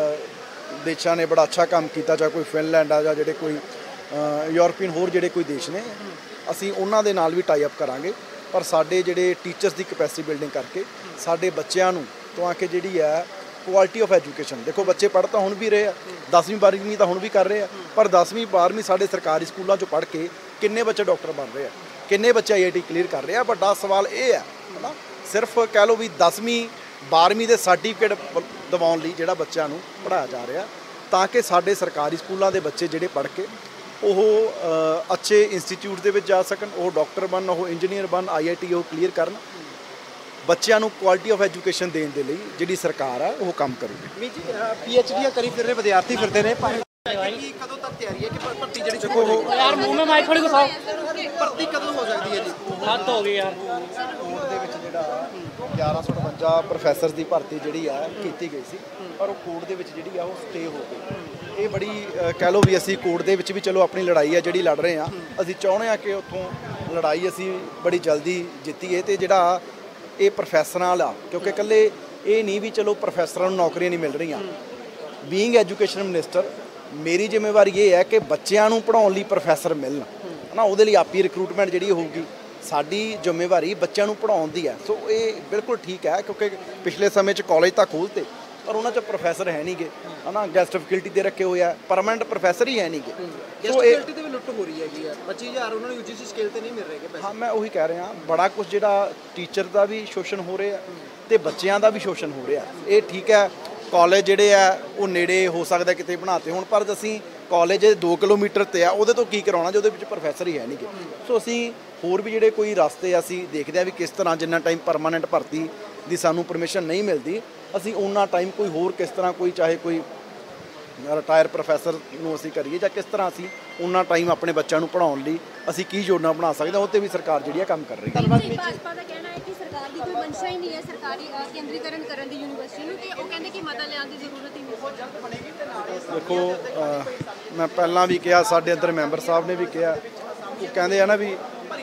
ਦੇਸ਼ਾਂ ਨੇ ਬੜਾ ਅੱਛਾ ਕੰਮ ਕੀਤਾ, ਜਾਂ ਕੋਈ ਫਿਨਲੈਂਡ ਆ ਜਾਂ ਜਿਹੜੇ ਕੋਈ ਯੂਰਪੀਅਨ ਹੋਰ ਜਿਹੜੇ ਕੋਈ ਦੇਸ਼ ਨੇ, ਅਸੀਂ ਉਹਨਾਂ ਦੇ ਨਾਲ ਵੀ ਟਾਈ ਅਪ ਕਰਾਂਗੇ। ਪਰ ਸਾਡੇ ਜਿਹੜੇ ਟੀਚਰਸ ਦੀ ਕੈਪੈਸਿਟੀ ਬਿਲਡਿੰਗ ਕਰਕੇ ਸਾਡੇ ਬੱਚਿਆਂ ਨੂੰ ਤਾਂ ਕਿ ਜਿਹੜੀ ਹੈ ਕੁਆਲਿਟੀ ਆਫ ਐਜੂਕੇਸ਼ਨ, ਦੇਖੋ ਬੱਚੇ ਪੜ੍ਹ ਤਾਂ ਹੁਣ ਵੀ ਰਹੇ ਆ, ਦਸਵੀਂ ਬਾਰ੍ਹਵੀਂ ਤਾਂ ਹੁਣ ਵੀ ਕਰ ਰਹੇ ਆ, ਪਰ ਦਸਵੀਂ ਬਾਰ੍ਹਵੀਂ ਸਾਡੇ ਸਰਕਾਰੀ ਸਕੂਲਾਂ 'ਚੋਂ ਪੜ੍ਹ ਕੇ ਕਿੰਨੇ ਬੱਚੇ ਡਾਕਟਰ ਬਣ ਰਹੇ ਆ, ਕਿੰਨੇ ਬੱਚੇ ਆਈ ਆਈ ਟੀ ਕਲੀਅਰ ਕਰ ਰਹੇ ਆ। ਵੱਡਾ ਸਵਾਲ ਇਹ ਹੈ ਨਾ, ਸਿਰਫ ਕਹਿ ਲਓ ਵੀ ਦਸਵੀਂ ਬਾਰ੍ਹਵੀਂ ਦੇ ਸਰਟੀਫਿਕੇਟ ਦਿਵਾਉਣ ਲਈ ਜਿਹੜਾ ਬੱਚਿਆਂ ਨੂੰ ਪੜ੍ਹਾਇਆ ਜਾ ਰਿਹਾ, ਤਾਂ ਕਿ ਸਾਡੇ ਸਰਕਾਰੀ ਸਕੂਲਾਂ ਦੇ ਬੱਚੇ ਜਿਹੜੇ ਪੜ੍ਹ ਕੇ ਉਹ ਅੱਛੇ ਇੰਸਟੀਚਿਊਟ ਦੇ ਵਿੱਚ ਜਾ ਸਕਣ, ਉਹ ਡਾਕਟਰ ਬਣਨ, ਉਹ ਇੰਜੀਨੀਅਰ ਬਣਨ, ਆਈ ਆਈ ਟੀ ਉਹ ਕਲੀਅਰ ਕਰਨ। ਬੱਚਿਆਂ ਨੂੰ ਕੁਆਲਿਟੀ ਆਫ ਐਜੂਕੇਸ਼ਨ ਦੇਣ ਦੇ ਲਈ ਜਿਹੜੀ ਸਰਕਾਰ ਆ ਉਹ ਕੰਮ ਕਰੂਗੀ। ਵੀ ਜੀ ਪੀ ਐਚ ਡੀਆਂ ਕਰੀ ਫਿਰ ਰਹੇ ਵਿਦਿਆਰਥੀ ਫਿਰਦੇ ਨੇ। ਕਦੋਂ ਤੱਕ ਤਿਆਰੀ ਹੈ ਕਿ ਭਰਤੀ ਜਿਹੜੀ ਦੇਖੋ ਯਾਰ ਮੂੰਹ ਮੇ ਮਾਈਕ ਥੋੜੀ ਘੁਸਾਓ ਭਰਤੀ ਕਦੋਂ ਹੋ ਸਕਦੀ ਹੈ ਜੀ ਹੱਦ ਹੋ ਗਈ ਯਾਰ ਕੋਰਟ ਦੇ ਵਿੱਚ ਜਿਹੜਾ ਗਿਆਰਾਂ ਸੌ ਅਠਵੰਜਾ ਪ੍ਰੋਫੈਸਰ ਦੀ ਭਰਤੀ ਜਿਹੜੀ ਆ ਕੀਤੀ ਗਈ ਸੀ ਪਰ ਉਹ ਕੋਰਟ ਦੇ ਵਿੱਚ ਜਿਹੜੀ ਆ ਉਹ ਸਟੇ ਹੋ ਗਈ ਇਹ ਬੜੀ ਕਹਿ ਲਓ ਵੀ ਅਸੀਂ ਕੋਰਟ ਦੇ ਵਿੱਚ ਵੀ ਚਲੋ ਆਪਣੀ ਲੜਾਈ ਆ ਜਿਹੜੀ ਲੜ ਰਹੇ ਆ ਅਸੀਂ ਚਾਹੁੰਦੇ ਆ ਕਿ ਉੱਥੋਂ ਲੜਾਈ ਅਸੀਂ ਬੜੀ ਜਲਦੀ ਜਿੱਤੀਏ ਤੇ ਜਿਹੜਾ ਇਹ ਪ੍ਰੋਫੈਸਰਾਂ ਵਾਲਾ ਕਿਉਂਕਿ ਇਕੱਲੇ ਇਹ ਨਹੀਂ ਵੀ ਚਲੋ ਪ੍ਰੋਫੈਸਰਾਂ ਨੂੰ ਨੌਕਰੀਆਂ ਨਹੀਂ ਮਿਲ ਰਹੀਆਂ ਬੀਇੰਗ ਐਜੂਕੇਸ਼ਨ ਮਿਨਿਸਟਰ ਮੇਰੀ ਜ਼ਿੰਮੇਵਾਰੀ ਇਹ ਹੈ ਕਿ ਬੱਚਿਆਂ ਨੂੰ ਪੜ੍ਹਾਉਣ ਲਈ ਪ੍ਰੋਫੈਸਰ ਮਿਲਣ ਹੈ ਨਾ ਉਹਦੇ ਲਈ ਆਪੀ ਰਿਕਰੂਟਮੈਂਟ ਜਿਹੜੀ ਹੋਊਗੀ ਸਾਡੀ ਜ਼ਿੰਮੇਵਾਰੀ ਬੱਚਿਆਂ ਨੂੰ ਪੜ੍ਹਾਉਣ ਦੀ ਹੈ ਸੋ ਇਹ ਬਿਲਕੁਲ ਠੀਕ ਹੈ ਕਿਉਂਕਿ ਪਿਛਲੇ ਸਮੇਂ 'ਚ ਕਾਲਜ ਤਾਂ ਖੋਲ੍ਹਤੇ ਪਰ ਉਹਨਾਂ 'ਚ ਪ੍ਰੋਫੈਸਰ ਹੈ ਨਹੀਂਗੇ ਹੈ ਨਾ ਗੈਸਟ ਫੈਕਲਟੀ ਦੇ ਰੱਖੇ ਹੋਏ ਆ ਪਰਮਾਨੈਂਟ ਪ੍ਰੋਫੈਸਰ ਹੀ ਹੈ ਨਹੀਂਗੇ ਸੋ ਇਹ ਫੈਕਲਟੀ ਤੇ ਵੀ ਲੁੱਟ ਹੋ ਰਹੀ ਹੈਗੀ ਆ ਪੱਚੀ ਹਜ਼ਾਰ ਉਹਨਾਂ ਨੂੰ ਯੂਜੀਸੀ ਸਕੇਲ ਤੇ ਨਹੀਂ ਮਿਲ ਰਹੇਗੇ ਪੈਸੇ ਹਾਂ ਮੈਂ ਉਹੀ ਕਹਿ ਰਿਹਾ ਬੜਾ ਕੁਝ ਜਿਹੜਾ ਟੀਚਰ ਦਾ ਵੀ ਸ਼ੋਸ਼ਣ ਹੋ ਰਿਹਾ ਤੇ ਬੱਚਿਆਂ ਦਾ ਵੀ ਸ਼ੋਸ਼ਣ ਹੋ ਰਿਹਾ ਇਹ ਠੀਕ ਹੈ ਕਾਲਜ ਜਿਹੜੇ ਆ ਉਹ ਨੇੜੇ ਹੋ ਸਕਦਾ ਕਿਤੇ ਬਣਾਤੇ ਹੁਣ ਪਰ ਅਸੀਂ ਕਾਲਜ ਦੋ ਕਿਲੋਮੀਟਰ ਤੇ ਆ ਉਹਦੇ ਤੋਂ ਕੀ ਕਰਾਉਣਾ ਜੇ ਉਹਦੇ ਵਿੱਚ ਪ੍ਰੋਫੈਸਰ ਹੀ ਹੈ ਨਹੀਂਗੇ ਸੋ ਅਸੀਂ ਹੋਰ ਵੀ ਜਿਹੜੇ ਕੋਈ ਰਸਤੇ ਅਸੀਂ ਦੇਖਦੇ ਆ ਵੀ ਕਿਸ ਤਰ੍ਹਾਂ ਜਿੰਨਾ ਟਾਈਮ ਪਰਮਾਨੈਂਟ ਭਰਤੀ ਦੀ ਸਾਨੂੰ ਪਰਮਿਸ਼ਨ ਨਹੀਂ ਮਿਲਦੀ ਅਸੀਂ ਉਹਨਾਂ ਟਾਈਮ ਕੋਈ ਹੋਰ ਕਿਸ ਤਰ੍ਹਾਂ ਕੋਈ ਚਾਹੇ ਕੋਈ ਰਿਟਾਇਰ ਪ੍ਰੋਫੈਸਰ ਨੂੰ ਅਸੀਂ ਕਰੀਏ ਜਾਂ ਕਿਸ ਤਰ੍ਹਾਂ ਅਸੀਂ ਉਹਨਾਂ ਟਾਈਮ ਆਪਣੇ ਬੱਚਿਆਂ ਨੂੰ ਪੜ੍ਹਾਉਣ ਲਈ ਅਸੀਂ ਕੀ ਯੋਜਨਾ ਬਣਾ ਸਕਦੇ ਹਾਂ ਉਹ 'ਤੇ ਵੀ ਸਰਕਾਰ ਜਿਹੜੀ ਆ ਕੰਮ ਕਰ ਰਹੀ ਹੈ ਭਾਜਪਾ ਦਾ ਕਹਿਣਾ ਹੈ ਕਿ ਸਰਕਾਰ ਦੀ ਕੋਈ ਮਨਸ਼ਾ ਹੀ ਨਹੀਂ ਹੈ ਸਰਕਾਰੀ ਕੇਂਦਰੀਕਰਨ ਕਰਨ ਦੀ ਯੂਨੀਵਰਸਿਟੀ ਨੂੰ ਤੇ ਉਹ ਕਹਿੰਦੇ ਕਿ ਮਤਾ ਲਿਆਉਣ ਦੀ ਜ਼ਰੂਰਤ ਹੀ ਨਹੀਂ ਦੇਖੋ ਮੈਂ ਪਹਿਲਾਂ ਵੀ ਕਿਹਾ ਸਾਡੇ ਅੰਦਰ ਮੈਂਬਰ ਸਾਹਿਬ ਨੇ ਵੀ ਕਿਹਾ ਉਹ ਕਹਿੰਦੇ ਆ ਨਾ ਵੀ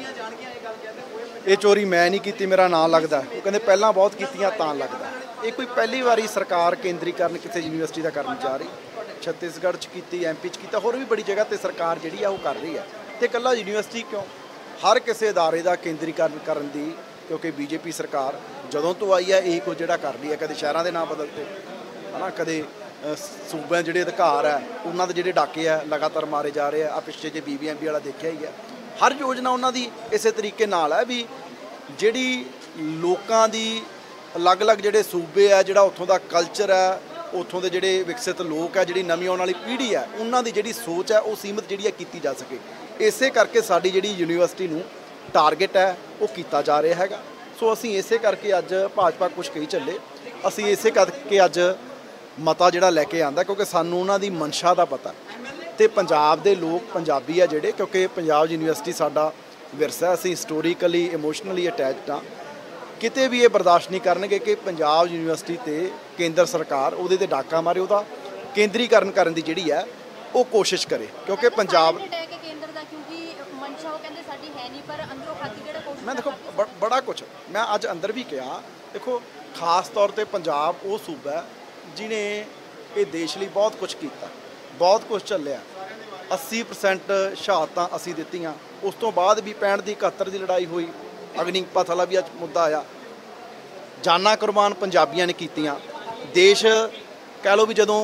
ਇਹ ਚੋਰੀ ਮੈਂ ਨਹੀਂ ਕੀਤੀ ਮੇਰਾ ਨਾਂ ਲੱਗਦਾ ਉਹ ਕਹਿੰਦੇ ਪਹਿਲਾਂ ਬਹੁਤ ਕੀਤੀਆਂ ਤਾਂ ਲੱਗਦਾ ਇਹ ਕੋਈ ਪਹਿਲੀ ਵਾਰੀ ਸਰਕਾਰ ਕੇਂਦਰੀਕਰਨ ਕਿਸੇ ਯੂਨੀਵਰਸਿਟੀ ਦਾ ਕਰਨ ਜਾ ਰਹੀ ਛੱਤੀਸਗੜ੍ਹ 'ਚ ਕੀਤੀ ਐਮ ਪੀ 'ਚ ਕੀਤਾ ਹੋਰ ਵੀ ਬੜੀ ਜਗ੍ਹਾ 'ਤੇ ਸਰਕਾਰ ਜਿਹੜੀ ਆ ਉਹ ਕਰ ਰਹੀ ਆ ਅਤੇ ਇਕੱਲਾ ਯੂਨੀਵਰਸਿਟੀ ਕਿਉਂ ਹਰ ਕਿਸੇ ਅਦਾਰੇ ਦਾ ਕੇਂਦਰੀਕਰਨ ਕਰਨ ਦੀ ਕਿਉਂਕਿ ਬੀਜੇਪੀ ਸਰਕਾਰ ਜਦੋਂ ਤੋਂ ਆਈ ਹੈ ਇਹੀ ਕੁਝ ਜਿਹੜਾ ਕਰ ਰਹੀ ਹੈ ਕਦੇ ਸ਼ਹਿਰਾਂ ਦੇ ਨਾਂ ਬਦਲਤੇ ਹੈ ਨਾ ਕਦੇ ਸੂਬਿਆਂ ਜਿਹੜੇ ਅਧਿਕਾਰ ਹੈ ਉਹਨਾਂ ਦੇ ਜਿਹੜੇ ਡਾਕੇ ਆ ਲਗਾਤਾਰ ਮਾਰੇ ਜਾ ਰਹੇ ਆ ਆ ਪਿੱਛੇ J B B M B ਵਾਲਾ ਦੇਖਿਆ ਹੀ ਹੈ ਹਰ ਯੋਜਨਾ ਉਹਨਾਂ ਦੀ ਇਸੇ ਤਰੀਕੇ ਨਾਲ ਹੈ ਵੀ ਜਿਹੜੀ ਲੋਕਾਂ ਦੀ ਅਲੱਗ-ਅਲੱਗ ਜਿਹੜੇ ਸੂਬੇ ਆ ਜਿਹੜਾ ਉੱਥੋਂ ਦਾ ਕਲਚਰ ਹੈ ਉੱਥੋਂ ਦੇ ਜਿਹੜੇ ਵਿਕਸਿਤ ਲੋਕ ਆ ਜਿਹੜੀ ਨਵੀਂ ਆਉਣ ਵਾਲੀ ਪੀੜ੍ਹੀ ਹੈ ਉਹਨਾਂ ਦੀ ਜਿਹੜੀ ਸੋਚ ਹੈ ਉਹ ਸੀਮਤ ਜਿਹੜੀ ਹੈ ਕੀਤੀ ਜਾ ਸਕੇ ਇਸੇ ਕਰਕੇ ਸਾਡੀ ਜਿਹੜੀ ਯੂਨੀਵਰਸਿਟੀ ਨੂੰ ਟਾਰਗੇਟ ਹੈ ਉਹ ਕੀਤਾ ਜਾ ਰਿਹਾ ਹੈਗਾ ਸੋ ਅਸੀਂ ਇਸੇ ਕਰਕੇ ਅੱਜ ਭਾਜਪਾ ਕੁਛ ਕਹੀ ਚੱਲੇ ਅਸੀਂ ਇਸੇ ਕਰਕੇ ਅੱਜ ਮਤਾ ਜਿਹੜਾ ਲੈ ਕੇ ਆਂਦਾ ਕਿਉਂਕਿ ਸਾਨੂੰ ਉਹਨਾਂ ਦੀ ਮਨਸ਼ਾ ਦਾ ਪਤਾ ਤੇ ਪੰਜਾਬ ਦੇ ਲੋਕ ਪੰਜਾਬੀ ਆ ਜਿਹੜੇ ਕਿਉਂਕਿ ਪੰਜਾਬ ਯੂਨੀਵਰਸਿਟੀ ਸਾਡਾ ਵਿਰਸਾ ਅਸੀਂ ਹਿਸਟੋਰੀਕਲੀ ਇਮੋਸ਼ਨਲੀ ਅਟੈਚਡ ਆ ਕਿਤੇ ਵੀ ਇਹ ਬਰਦਾਸ਼ਤ ਨਹੀਂ ਕਰਨਗੇ ਕਿ ਪੰਜਾਬ ਯੂਨੀਵਰਸਿਟੀ ਤੇ ਕੇਂਦਰ ਸਰਕਾਰ ਉਹਦੇ ਤੇ ਡਾਕਾ ਮਾਰੇ ਉਹਦਾ ਕੇਂਦਰੀਕਰਨ ਕਰਨ ਦੀ ਜਿਹੜੀ ਹੈ ਉਹ ਕੋਸ਼ਿਸ਼ ਕਰੇ ਕਿਉਂਕਿ ਪੰਜਾਬ ਮੈਂ ਦੇਖੋ ਬੜਾ ਕੁਛ ਮੈਂ ਅੱਜ ਅੰਦਰ ਵੀ ਕਿਹਾ ਦੇਖੋ ਖਾਸ ਤੌਰ ਤੇ ਪੰਜਾਬ ਉਹ ਸੂਬਾ ਜਿਹਨੇ ਇਹ ਦੇਸ਼ ਲਈ ਬਹੁਤ ਕੁਝ ਕੀਤਾ ਬਹੁਤ ਕੁਝ ਚੱਲਿਆ ਅੱਸੀ ਪਰਸੈਂਟ ਸ਼ਹਾਦਤਾਂ ਅਸੀਂ ਦਿੱਤੀਆਂ ਉਸ ਤੋਂ ਬਾਅਦ ਵੀ ਪੈਂਹਠ ਦੀ ਇਕਹੱਤਰ ਦੀ ਲੜਾਈ ਹੋਈ ਅਗਨੀਪਥ ਵਾਲਾ ਵੀ ਅੱਜ ਮੁੱਦਾ ਆਇਆ ਜਾਨਾਂ ਕੁਰਬਾਨ ਪੰਜਾਬੀਆਂ ਨੇ ਕੀਤੀਆਂ ਦੇਸ਼ ਕਹਿ ਲਓ ਵੀ ਜਦੋਂ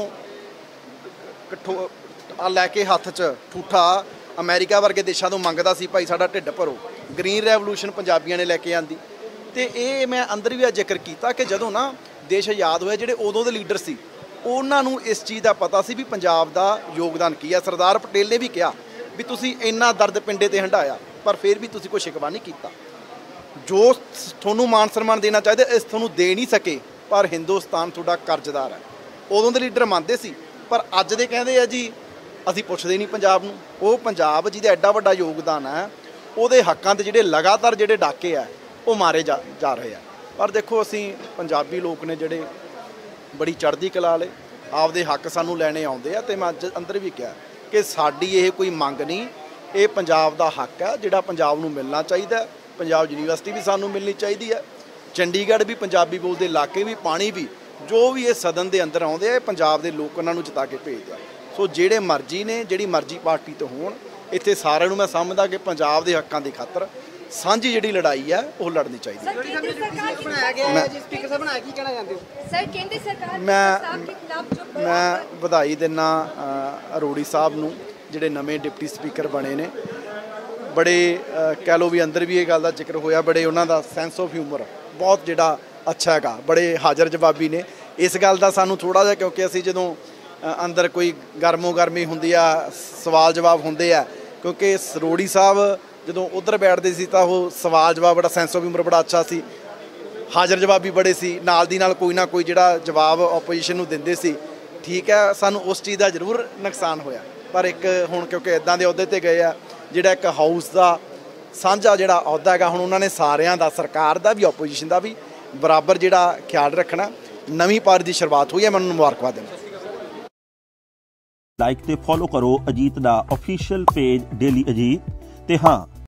ਆ ਲੈ ਕੇ ਹੱਥ 'ਚ ਠੂਠਾ ਅਮਰੀਕਾ ਵਰਗੇ ਦੇਸ਼ਾਂ ਤੋਂ ਮੰਗਦਾ ਸੀ ਭਾਈ ਸਾਡਾ ਢਿੱਡ ਭਰੋ ਗ੍ਰੀਨ ਰੈਵੋਲੂਸ਼ਨ ਪੰਜਾਬੀਆਂ ਨੇ ਲੈ ਕੇ ਆਂਦੀ ਤੇ ਇਹ ਮੈਂ ਅੰਦਰ ਵੀ ਆ ਜ਼ਿਕਰ ਕੀਤਾ ਕਿ ਜਦੋਂ ਨਾ ਦੇਸ਼ ਆਜ਼ਾਦ ਹੋਇਆ ਜਿਹੜੇ ਉਦੋਂ ਦੇ ਲੀਡਰ ਸੀ ਉਹਨਾਂ ਨੂੰ ਇਸ ਚੀਜ਼ ਦਾ ਪਤਾ ਸੀ ਵੀ ਪੰਜਾਬ ਦਾ ਯੋਗਦਾਨ ਕੀ ਹੈ ਸਰਦਾਰ ਪਟੇਲ ਨੇ ਵੀ ਕਿਹਾ ਵੀ ਤੁਸੀਂ ਇੰਨਾ ਦਰਦ ਪਿੰਡੇ ਤੇ ਹੰਢਾਇਆ ਪਰ ਫਿਰ ਵੀ ਤੁਸੀਂ ਕੋਈ ਸ਼ਿਕਵਾ ਨਹੀਂ ਕੀਤਾ ਜੋ ਤੁਹਾਨੂੰ ਮਾਨ ਸਨਮਾਨ ਦੇਣਾ ਚਾਹੀਦਾ ਇਸ ਤੁਹਾਨੂੰ ਦੇ ਨਹੀਂ ਸਕੇ ਪਰ ਹਿੰਦੁਸਤਾਨ ਤੁਹਾਡਾ ਕਰਜ਼ਦਾਰ ਹੈ ਉਦੋਂ ਦੇ ਲੀਡਰ ਮੰਨਦੇ ਸੀ ਪਰ ਅੱਜ ਦੇ ਕਹਿੰਦੇ ਆ ਜੀ ਅਸੀਂ ਪੁੱਛਦੇ ਨਹੀਂ ਪੰਜਾਬ ਨੂੰ ਉਹ ਪੰਜਾਬ ਜਿਹਦਾ ਐਡਾ ਵੱਡਾ ਯੋਗਦਾਨ ਹੈ ਉਹਦੇ ਹੱਕਾਂ 'ਤੇ ਜਿਹੜੇ ਲਗਾਤਾਰ ਜਿਹੜੇ ਡਾਕੇ ਆ ਉਹ ਮਾਰੇ ਜਾ ਜਾ ਰਹੇ ਆ ਪਰ ਦੇਖੋ ਅਸੀਂ ਪੰਜਾਬੀ ਲੋਕ ਨੇ ਜਿਹੜੇ ਬੜੀ ਚੜ੍ਹਦੀ ਕਲਾ ਵਾਲੇ ਆਪਦੇ ਹੱਕ ਸਾਨੂੰ ਲੈਣੇ ਆਉਂਦੇ ਆ ਅਤੇ ਮੈਂ ਅੱਜ ਅੰਦਰ ਵੀ ਕਿਹਾ ਕਿ ਸਾਡੀ ਇਹ ਕੋਈ ਮੰਗ ਨਹੀਂ ਇਹ ਪੰਜਾਬ ਦਾ ਹੱਕ ਹੈ ਜਿਹੜਾ ਪੰਜਾਬ ਨੂੰ ਮਿਲਣਾ ਚਾਹੀਦਾ ਪੰਜਾਬ ਯੂਨੀਵਰਸਿਟੀ ਵੀ ਸਾਨੂੰ ਮਿਲਣੀ ਚਾਹੀਦੀ ਹੈ ਚੰਡੀਗੜ੍ਹ ਵੀ ਪੰਜਾਬੀ ਬੋਲਦੇ ਇਲਾਕੇ ਵੀ ਪਾਣੀ ਵੀ ਜੋ ਵੀ ਇਹ ਸਦਨ ਦੇ ਅੰਦਰ ਆਉਂਦੇ ਆ ਇਹ ਪੰਜਾਬ ਦੇ ਲੋਕ ਉਹਨਾਂ ਨੂੰ ਜਿਤਾ ਕੇ ਭੇਜਦੇ ਆ ਸੋ ਜਿਹੜੇ ਮਰਜ਼ੀ ਨੇ ਜਿਹੜੀ ਮਰਜ਼ੀ ਪਾਰਟੀ ਤੋਂ ਹੋਣ ਇੱਥੇ ਸਾਰਿਆਂ ਨੂੰ ਮੈਂ ਸਮਝਦਾ ਕਿ ਪੰਜਾਬ ਦੇ ਹੱਕਾਂ ਦੀ ਖਾਤਰ ਸਾਂਝੀ ਜਿਹੜੀ ਲੜਾਈ ਹੈ ਉਹ ਲੜਨੀ ਚਾਹੀਦੀ ਹੈ ਮੈਂ ਮੈਂ ਵਧਾਈ ਦਿੰਦਾ ਅਰੋੜੀ ਸਾਹਿਬ ਨੂੰ ਜਿਹੜੇ ਨਵੇਂ ਡਿਪਟੀ ਸਪੀਕਰ ਬਣੇ ਨੇ ਬੜੇ ਕਹਿ ਲਓ ਵੀ ਅੰਦਰ ਵੀ ਇਹ ਗੱਲ ਦਾ ਜ਼ਿਕਰ ਹੋਇਆ ਬੜੇ ਉਹਨਾਂ ਦਾ ਸੈਂਸ ਆਫ ਹਿਊਮਰ ਬਹੁਤ ਜਿਹੜਾ ਅੱਛਾ ਹੈਗਾ ਬੜੇ ਹਾਜ਼ਰ ਜਵਾਬੀ ਨੇ ਇਸ ਗੱਲ ਦਾ ਸਾਨੂੰ ਥੋੜ੍ਹਾ ਜਿਹਾ ਕਿਉਂਕਿ ਅਸੀਂ ਜਦੋਂ ਅੰਦਰ ਕੋਈ ਗਰਮੋ ਗਰਮੀ ਹੁੰਦੀ ਆ ਸਵਾਲ ਜਵਾਬ ਹੁੰਦੇ ਆ ਕਿਉਂਕਿ ਸਰੋੜੀ ਸਾਹਿਬ ਜਦੋਂ ਉੱਧਰ ਬੈਠਦੇ ਸੀ ਤਾਂ ਉਹ ਸਵਾਲ ਜਵਾਬ ਬੜਾ ਸੈਂਸ ਆਫ ਹਿਊਮਰ ਬੜਾ ਅੱਛਾ ਸੀ ਹਾਜ਼ਰ ਜਵਾਬੀ ਬੜੇ ਸੀ ਨਾਲ ਦੀ ਨਾਲ ਕੋਈ ਨਾ ਕੋਈ ਜਿਹੜਾ ਜਵਾਬ ਆਪੋਜੀਸ਼ਨ ਨੂੰ ਦਿੰਦੇ ਸੀ ਠੀਕ ਹੈ, ਸਾਨੂੰ ਉਸ ਚੀਜ਼ ਦਾ ਜ਼ਰੂਰ ਨੁਕਸਾਨ ਹੋਇਆ, ਪਰ ਇੱਕ ਹੁਣ ਕਿਉਂਕਿ ਇਦਾਂ ਦੇ ਅਹੁਦੇ ਤੇ ਗਏ ਆ, ਜਿਹੜਾ ਇੱਕ ਹਾਊਸ ਦਾ ਸਾਂਝਾ ਜਿਹੜਾ ਅਹੁਦਾ ਹੈਗਾ, ਹੁਣ ਉਹਨਾਂ ਨੇ ਸਾਰਿਆਂ ਦਾ, ਸਰਕਾਰ ਦਾ ਵੀ ਆਪੋਜੀਸ਼ਨ ਦਾ ਵੀ ਬਰਾਬਰ ਜਿਹੜਾ ਖਿਆਲ ਰੱਖਣਾ। ਨਵੀਂ ਪਾਰੀ ਦੀ ਸ਼ੁਰੂਆਤ ਹੋਈ ਹੈ, ਮੈਨੂੰ ਮੁਬਾਰਕਬਾਦ ਦੇਣਾ। ਲਾਈਕ ਤੇ ਫੋਲੋ ਕਰੋ ਅਜੀਤ ਦਾ ਅਫੀਸ਼ੀਅਲ ਪੇਜ ਡੇਲੀ ਅਜੀਤ, ਤੇ ਹਾਂ